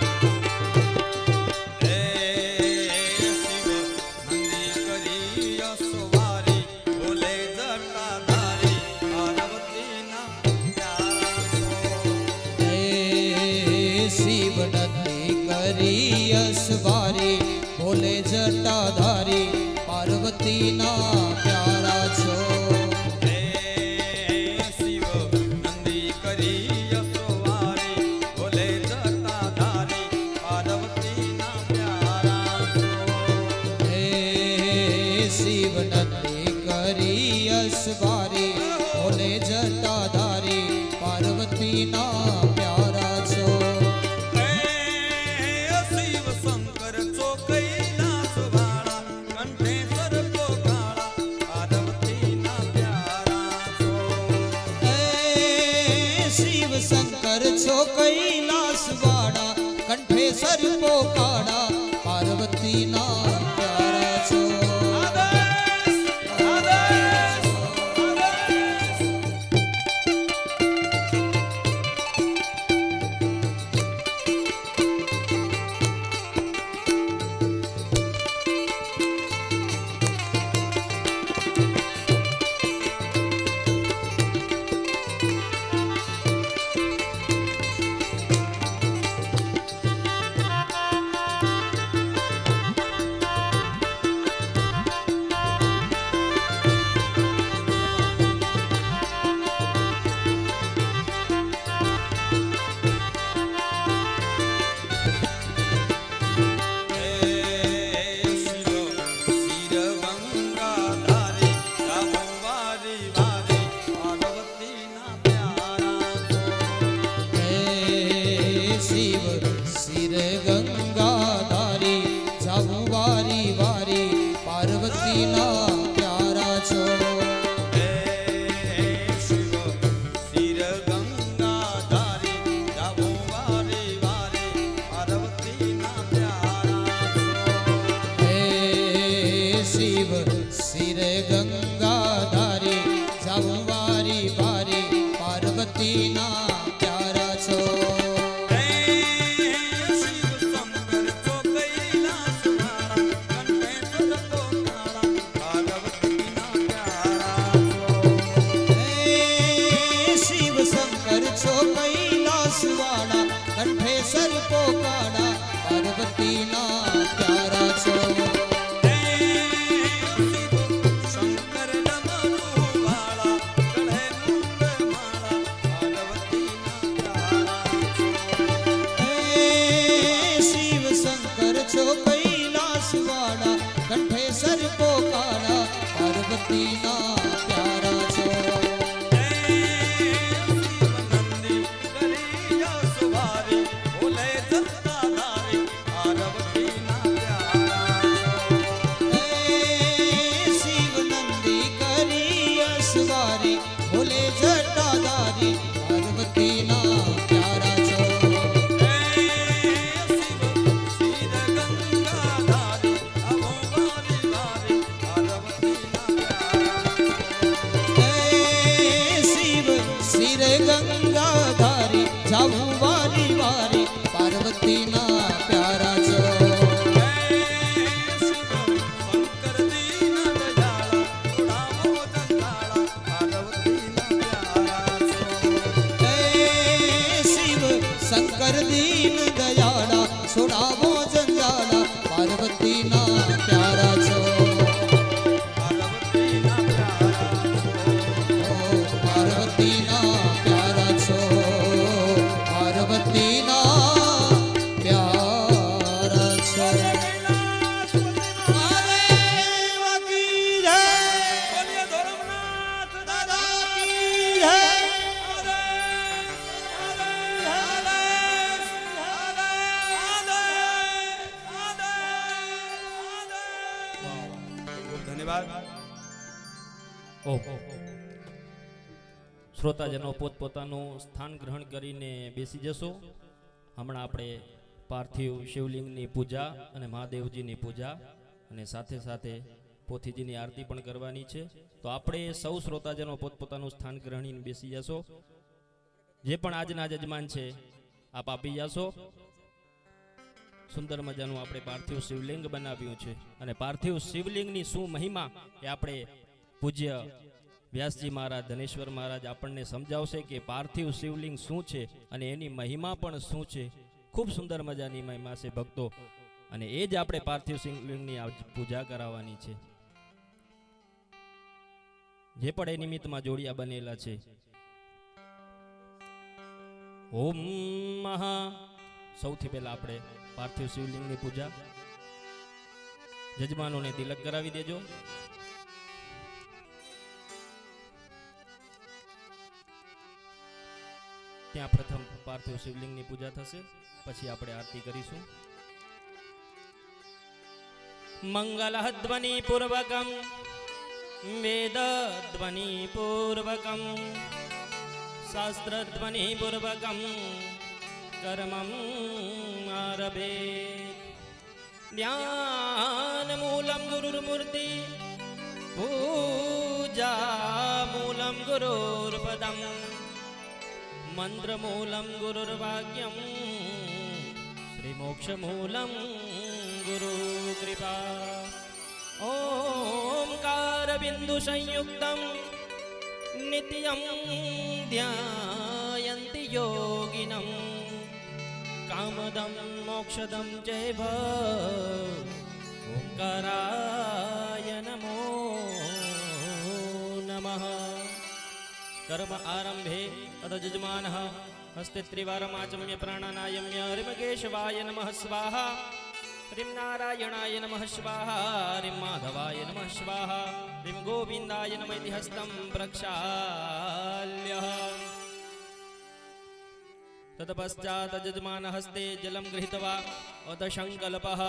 હે શિવ મંદિર કરી કરી અસવારી ભોલે જટાધારી પાર્વતી ના પ્યારા છો હે શિવ નંદી કરી યશોવારી ભોલે જટાધારી પાર્વતી ના પ્યારા છો હે શિવ નંદી કરી અસવારી ભોલે જટાધારી પાર્વતી ના પ્યારા છો હે શિવ શંકર છો કૈલાસ વાળા કંઠે સરકો કાળા પાર્વતી ના પ્યારા છો હે શિવ શંકર છો કૈલાસ વાળા કંઠે સરપો કાળા પાર્વતી ના પ્યારા છો આદેશ આદેશ આદેશ શ્રોતાજનો પોતપોતાનું સ્થાન ગ્રહણ કરીને બેસી જશો. હમણાં આપણે પાર્થિવ શિવલિંગની પૂજા અને મહાદેવજીની પૂજા અને સાથે સાથે પોથીજીની આરતી પણ કરવાની છે. તો આપણે સૌ શ્રોતાજનો પોતપોતાનું સ્થાન ગ્રહણીને બેસી જશો. જે પણ આજના જજમાન છે આપ આપી જશો. સુંદર મજાનું આપણે પાર્થિવ શિવલિંગ બનાવ્યું છે અને પાર્થિવ શિવલિંગની શું મહિમા એ આપણે પૂજ્ય વ્યાસજી મહારાજ ધનેશ્વર મહારાજ આપણને સમજાવશે કે પાર્થિવ શિવલિંગ શું છે અને એની મહિમા પણ શું છે. ખૂબ સુંદર મજાની મહિમા છે ભક્તો, અને એ જ આપણે પાર્થિવ શિવલિંગની આજ પૂજા કરાવવાની છે. જે પણ એ નિમિત્તમાં જોડિયા બનેલા છે. ઓમ મહા, સૌથી પહેલા આપણે પાર્થિવ શિવલિંગની પૂજા. જજમાનોને તિલક કરાવી દેજો. ત્યાં પ્રથમ પાર્થિવ શિવલિંગની પૂજા થશે, પછી આપણે આરતી કરીશું. મંગલ ધ્વનિ પૂર્વકમ વેદ ધ્વનિ પૂર્વકમ શાસ્ત્ર ધ્વનિ પૂર્વકમ કર્મમ આરભે. ધ્યાન મૂલમ ગુરુર્મૂર્તિ પૂજા મૂલમ ગુરુર્પદમ મંત્ર મૂલમ ગુરુર્વાક્યમ શ્રી મોક્ષ મૂલમ ગુરુ કૃપા. ઓમકાર બિંદુ સંયુક્તમ નિત્યમ ધ્યાયન્તિ યોગિનમ કામદમ મોક્ષદમ ચૈવ ઓમકારાય નમો નમઃ. કર્મ આરંભે અથ જજમાનઃ હસ્તે ત્રિવારમ આચમ્ય પ્રાણાનાયમ્ય હરિમ કેશવાય નમઃ સ્વાહા, હરિમ નારાયણાય નમઃ સ્વાહા, હરિમ માધવાય નમઃ સ્વાહા, હરિમ ગોવિંદાય નમઃ ઇતિ હસ્તમ પ્રક્ષાલ્ય. તત્પશ્ચાત જજમાન હસ્તે જલમ ગૃહીત્વા અથ સંકલ્પઃ.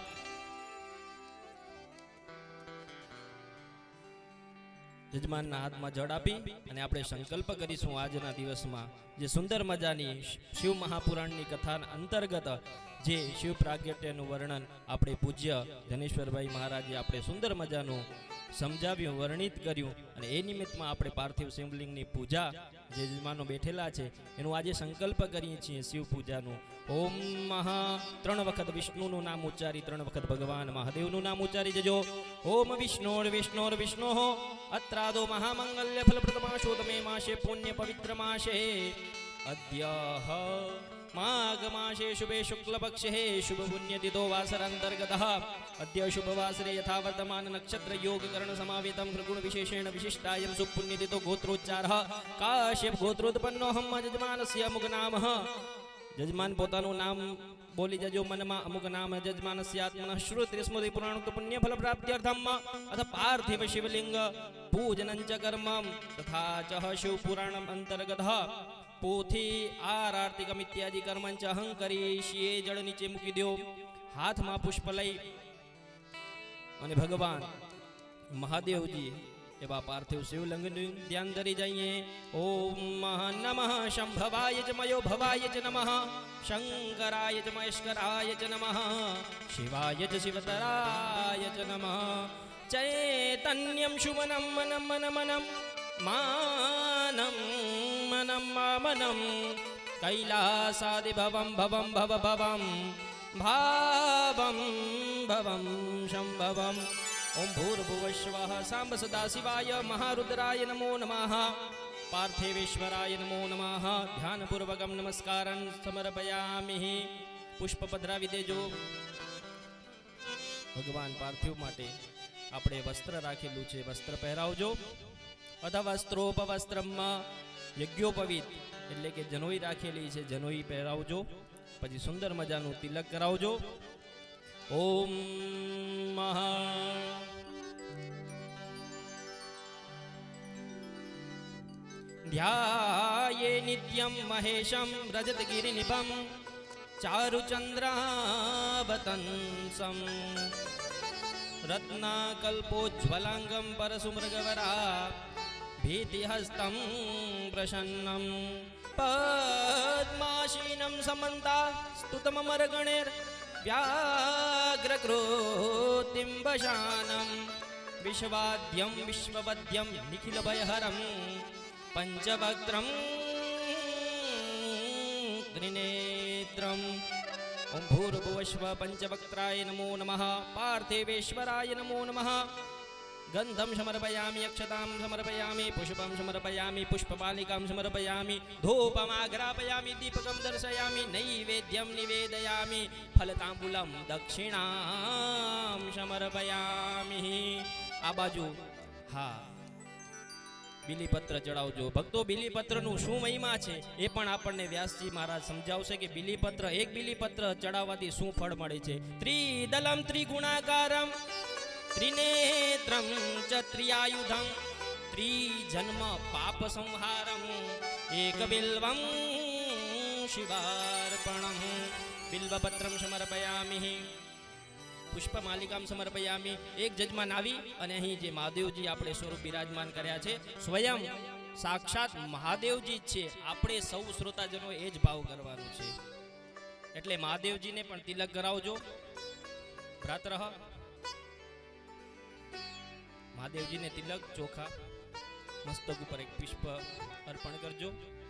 જજમાનના હાથમાં જળ આપી અને આપણે સંકલ્પ કરીશું આજના દિવસમાં જે સુંદર મજાની શિવ મહાપુરાણની કથા અંતર્ગત જે શિવ પ્રાગટ્યનું વર્ણન આપણે પૂજ્ય ધનેશ્વરભાઈ મહારાજે આપણે સુંદર મજાનું સમજાવ્યું, વર્ણિત કર્યું, અને એ નિમિત્તમાં આપણે પાર્થિવ શિવલિંગની પૂજા જે જજમાનો બેઠેલા છે એનું આજે સંકલ્પ કરીએ છીએ શિવ પૂજાનું. ઓમ મહા, 3 વખત વિષ્ણુનું નામ ઉચ્ચારી, 3 વખત ભગવાન મહાદેવનું નામ ઉચ્ચારી જજો. ઓમ વિષ્ણોર વિષ્ણોર વિષ્ણોઃ અત્રાદો મહામંગલ્ય ફલપ્રદમાશો તમે માસે પુણ્ય પવિત્ર માસે અદ્યઃ માઘ માસે શુભે શુક્લ પક્ષે શુભ પુણ્યતિથો વાસરાંતર્ગતઃ. અદ્ય શુભ વાસરે યથા વર્તમાન નક્ષત્ર યોગ કરણ સમાવેતમ ગુણ વિશેષેણ વિશિષ્ટાયમ સુપુણ્યતિથો ગોત્રોચ્ચારઃ કાશ્યપ ગોત્રોત્પન્નો હમ જજમાનસ્ય અમુક નામઃ. જજમાન પોતાનું નામ બોલી જજો મનમાં. અમુક નામ જજમાનસ્ય આત્મનઃ શ્રુતિ સ્મૃતિ પુરાણોક્ત પુણ્ય ફલ પ્રાપ્ત્યર્થમ અથ પાર્થિવ શિવલિંગ પૂજનં ચ કર્મં તથા ચ શિવ પુરાણમ અંતર્ગતઃ પોથી આરતીકમ ઇત્યાદિ કર્મં ચ અહં કરીશીએ. જળ નીચે મૂકી દો, હાથમાં પુષ્પ લઈ અને ભગવાન મહાદેવજી એવા પાર્થિવ શિવલિંગનું ધ્યાન ધરી જઈએ. ઓમ નમઃ શંભવાય ચ મયો ભવાય ચ નમઃ શંકરાય ચ મહેશ્વરાય ચ નમઃ શિવાય ચ શિવતરાય ચ નમઃ ચૈતન્યમ શુમનમ મનમ મન મનમ માનમ મનમ મામનમ કૈલાસાદિ ભવમ ભવમ ભવ ભવમ ભાવમ ભવમ શંભવમ. ઓમ ભૂર્ભુવસ્વઃ સાંબ સદાશિવાય મહારુદ્રાય નમો નમઃ પાર્થિવેશ્વરાય નમો નમઃ. ધ્યાનપૂર્વકમ નમસ્કારં સમર્પયામિ. પુષ્પ પધરાવી દેજો. ભગવાન પાર્થિવ માટે આપણે વસ્ત્ર રાખેલું છે, વસ્ત્ર પહેરાવજો. અથ વસ્ત્રોપવસ્ત્રમાં યજ્ઞોપવિત એટલે કે જનોઈ રાખેલી છે, જનોઈ પહેરાવજો. પછી સુંદર મજાનું તિલક કરાવજો. ઓમ મહા ધ્યાયે નિત્યમ મહેશમ રજતગિરિનિભમ ચારુચંદ્રાવતંસમ રત્નાકલ્પોજ્વલાંગમ પરશુમૃગવરા ભીતિહસ્તમ પ્રસન્નમ પદ્માશીનમ સમંતા સ્તુતમમરગણેર વ્યાઘ્રકૃતિમ વશાનમ વિશ્વાદ્યમ વિશ્વવદ્યમ નિખિલભયહરમ પંચવક્ત્રમ ત્રિનેત્રમ. ઓમ ભૂર્ભુવસ્વ પંચવક્ત્રાય નમો નમઃ પાર્થિવેશ્વરાય નમો નમઃ गंधम समर्पयामि अक्षतां समर्पयामि पुष्पं समर्पयामि पुष्पमालिकां समर्पयामि धूपमाग्रापयामि दीपकं दर्शयामि नैवेद्यं निवेदयामि फलतांबूलं दक्षिणां समर्पयामि। आ बाजू हाँ बीलीपत्र चढ़ावजो भक्तो। बीलीपत्रનું શું મહિમા છે એ પણ આપણને વ્યાસજી મહારાજ સમજાવશે કે બીલીપત્ર એક બીલીપત્ર ચડાવવાથી શું ફળ મળે છે। ત્રિદલમ ત્રિગુણાકારમ त्रिनेत्रं च त्रियायुधं त्रिजन्म पाप संहारं एकबिल्वं शिवार्पणं बिल्वपत्रं समर्पयामि पुष्पमालिकां समर्पयामि। एक जजमान आवी अने અહીં જે મહાદેવજી આપણે સ્વરૂપ બિરાજમાન કર્યા છે સ્વયં સાક્ષાત મહાદેવજી છે। આપણે સૌ શ્રોતાજનો એ જ ભાવ કરવાનો છે એટલે મહાદેવજીને પણ તિલક કરાવજો। ભ્રાતરઃ महादेवजी ने तिलक चोखा मस्तक पर एक पुष्प अर्पण करजो।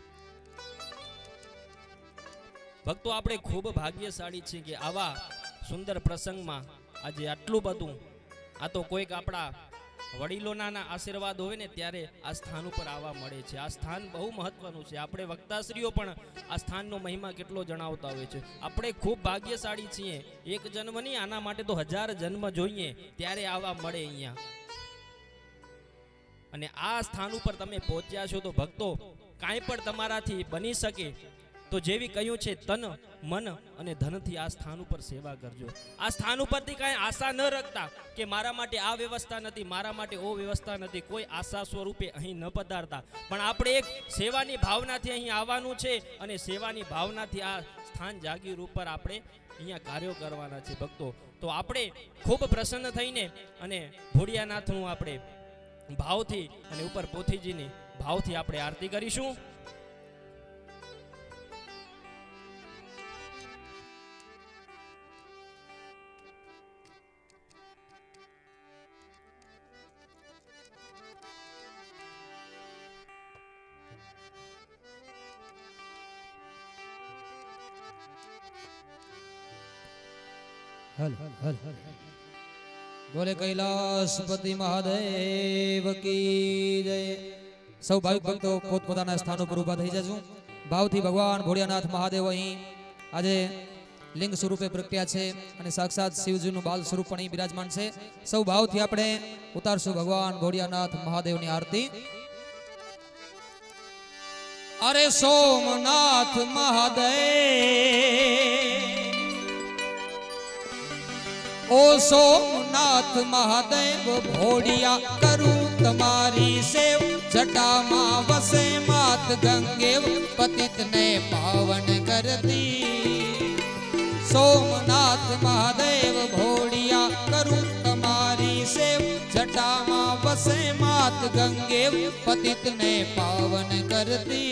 भक्तो आपणे खूब भाग्यशाળી છે કે આવા સુંદર પ્રસંગમાં આજે આટલું બધું આ તો કોઈક આપણા વડીલોના આશીર્વાદ હોય ને ત્યારે આ સ્થાન ઉપર આવવા મળે છે। આ સ્થાન બહુ મહત્વનું છે। આપણે વક્તાશ્રીઓ પણ આ સ્થાનનો મહિમા કેટલો જણાવતા હોય છે। આપણે ખૂબ ભાગ્યશાળી છીએ। એક જન્મ નહીં આના માટે તો 1000 જન્મ જોઈએ ત્યારે આવવા મળે અહીંયા। અને આ સ્થાન ઉપર તમે પહોંચ્યા છો તો ભક્તો કાંઈ પણ તમારાથી બની શકે તો જેવી કહ્યું છે તન મન અને ધનથી આ સ્થાન ઉપર સેવા કરજો। આ સ્થાન ઉપરથી કાંઈ આશા ન રાખતા કે મારા માટે આ વ્યવસ્થા નથી મારા માટે ઓ વ્યવસ્થા નથી કોઈ આશા સ્વરૂપે અહીં ન પધારતા પણ આપણે એક સેવાની ભાવનાથી અહીં આવવાનું છે અને સેવાની ભાવનાથી આ સ્થાન જાગીર ઉપર આપણે અહીંયા કાર્યો કરવાના છે ભક્તો। તો આપણે ખૂબ પ્રસન્ન થઈને અને ભોળિયાનાથનું આપણે भावथी अने ऊपर पोथीजीनी भावथी आपणे आरती करीशुं। हल हल बोले कैलाशपति महादेव की जय। सौ भाविक भक्तो पोतपोताना स्थानों पर उभा थई जजो। भावथी भगवान भोळियानाथ महादेव અહીં આજે લિંગ સ્વરૂપે પ્રગટ્યા છે અને સાક્ષાત શિવજીનું બાલ સ્વરૂપ પણ અહીં બિરાજમાન છે। સૌ ભાવથી આપણે ઉતારશું ભગવાન ભોળિયાનાથ મહાદેવની આરતી। અરે સોમનાથ મહાદેવ ओ सोमनाथ महादेव भोड़िया करूं तुम्हारी सेव जटा मां वसे मात गंगेव पतित ने पावन कर दी। सोमनाथ महादेव भोड़िया करूं तुम्हारी सेव जटा मां वसे मात गंगेव पतित ने पावन कर दी।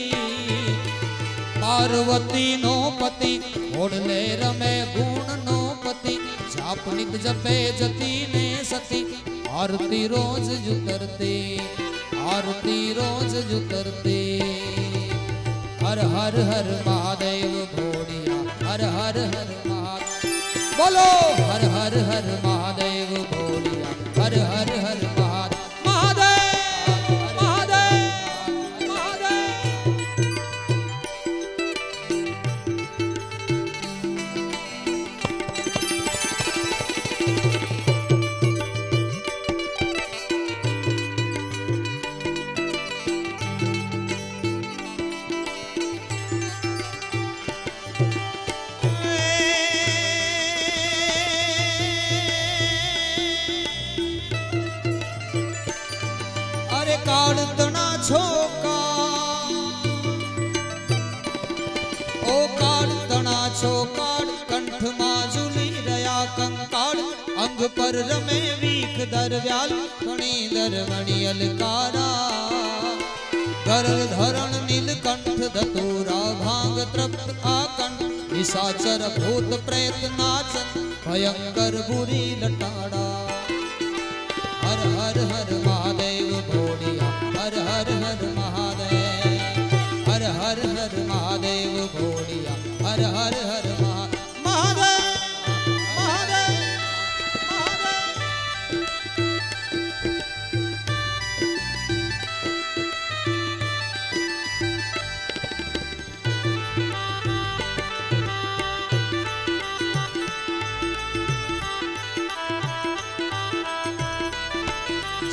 पार्वती नो पति घोड़ले रमे गुण नो पति जापनित जपे जती ने सती आरती रोज जुतरते आरती रोज जुतरते। हर हर हर महादेव भोड़िया हर हर हर महादेव बोलो हर हर हर महादेव भोड़िया हर हर हर काढ़तना छोका ओ काढ़तना छोकाड़ कंठ माजुली रया कंकाड़ अंग पर रमे वीख दरव्याल धणी दरवणी अलकारा गरल धरण नीलकंठ धतूरा भांग तृप्त आकंठ निशाचर भूत प्रेत नाचन भयंकर बुरी लटाड़ा। हर हर हर महादेव भोड़िया हर हर हर महादेव हर हर हर महादेव भोड़िया हर हर हर महादेव महादेव महादेव।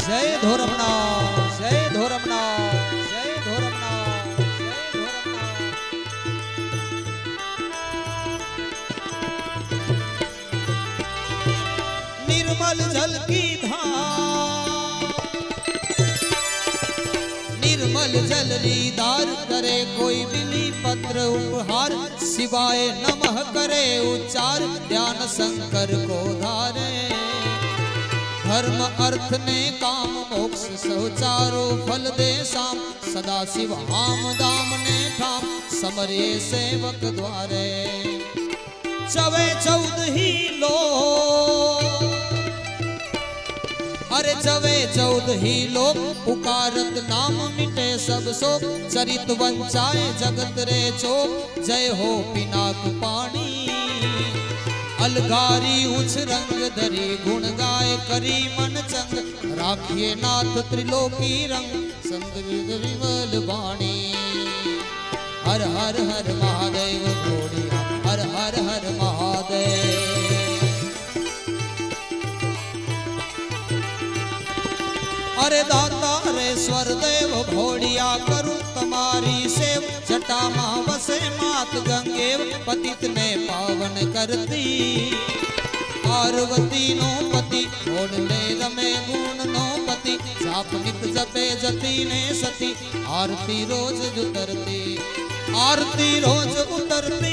જય ધોરમના જય ધોરમના જય ધોરમના જય ધોરમના निर्मल जल की धार निर्मल जल रीदार करे कोई बिली पत्र उपहार शिवाय नमः करे उच्चार ध्यान शंकर को धारे धर्म अर्थ ने काम मोक्ष सौचारो फल दे शाम सदा शिव हाम दाम ने ठाम समरे सेवक द्वारे चवे 14 ही लो अरे जवे 14 ही लोग पुकारत नाम मिटे सब शोक चरित वंचाए जगत रे चोक जय हो पिनाक पानी अलगारी उछ रंग धरी गुण गाय करी मन चंग राखिए नाथ त्रिलोकी रंग संग विमल वाणी हर हर हर महादेव घोड़िया हर हर हर महादेव अरे दाता रे स्वर देव भोड़िया करूं तुम्हारी सेव जटा मां वसे मात गंगेव पतित ने पावन करती पार्वती नो पति ओढ़ ले रमे गुण नो पति जाप नित जपे जती ने सती आरती रोज उतरती आरती रोज उतरती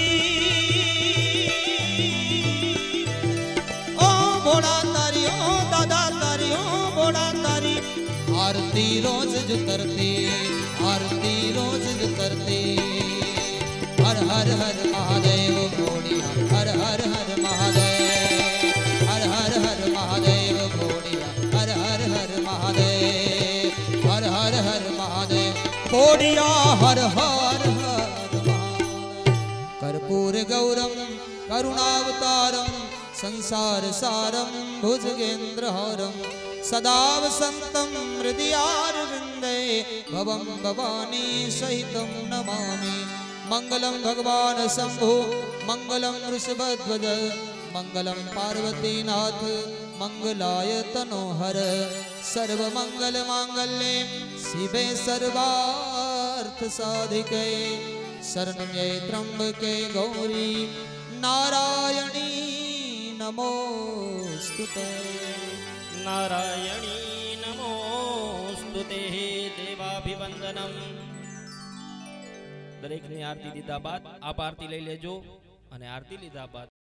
ओ भोड़ा तारी ओ दादा तारी ओ भोड़ा तारी आरती रोज उतरती आरती रोज उतरती हर हर हर महादेव घोड़िया हर हर हर महादेव हर हर हर महादेव घोड़िया हर हर हर महादेव हर हर हर महादेव घोड़िया हर हर हर महादेव कर्पूर गौरम करुणावतारम संसार सारम भुजगेंद्र हरम सदा वसंतं हृदयारविंदे भवं भवानी सहितं नमामि मंगलम भगवान शंभु मंगलम वृषभध्वज मंगलम पार्वतीनाथ मंगलाय तनोहर सर्वमंगल मांगल्ये शिवे सर्वार्थ साधिके शरणं त्र्यंबके गौरी नारायणी नमोस्तुते नारायणी नमोस्तुते देवाभिवंदनम દરેકની આરતી લીધા બાદ આપ આરતી લઈ લેજો અને આરતી લીધા બાદ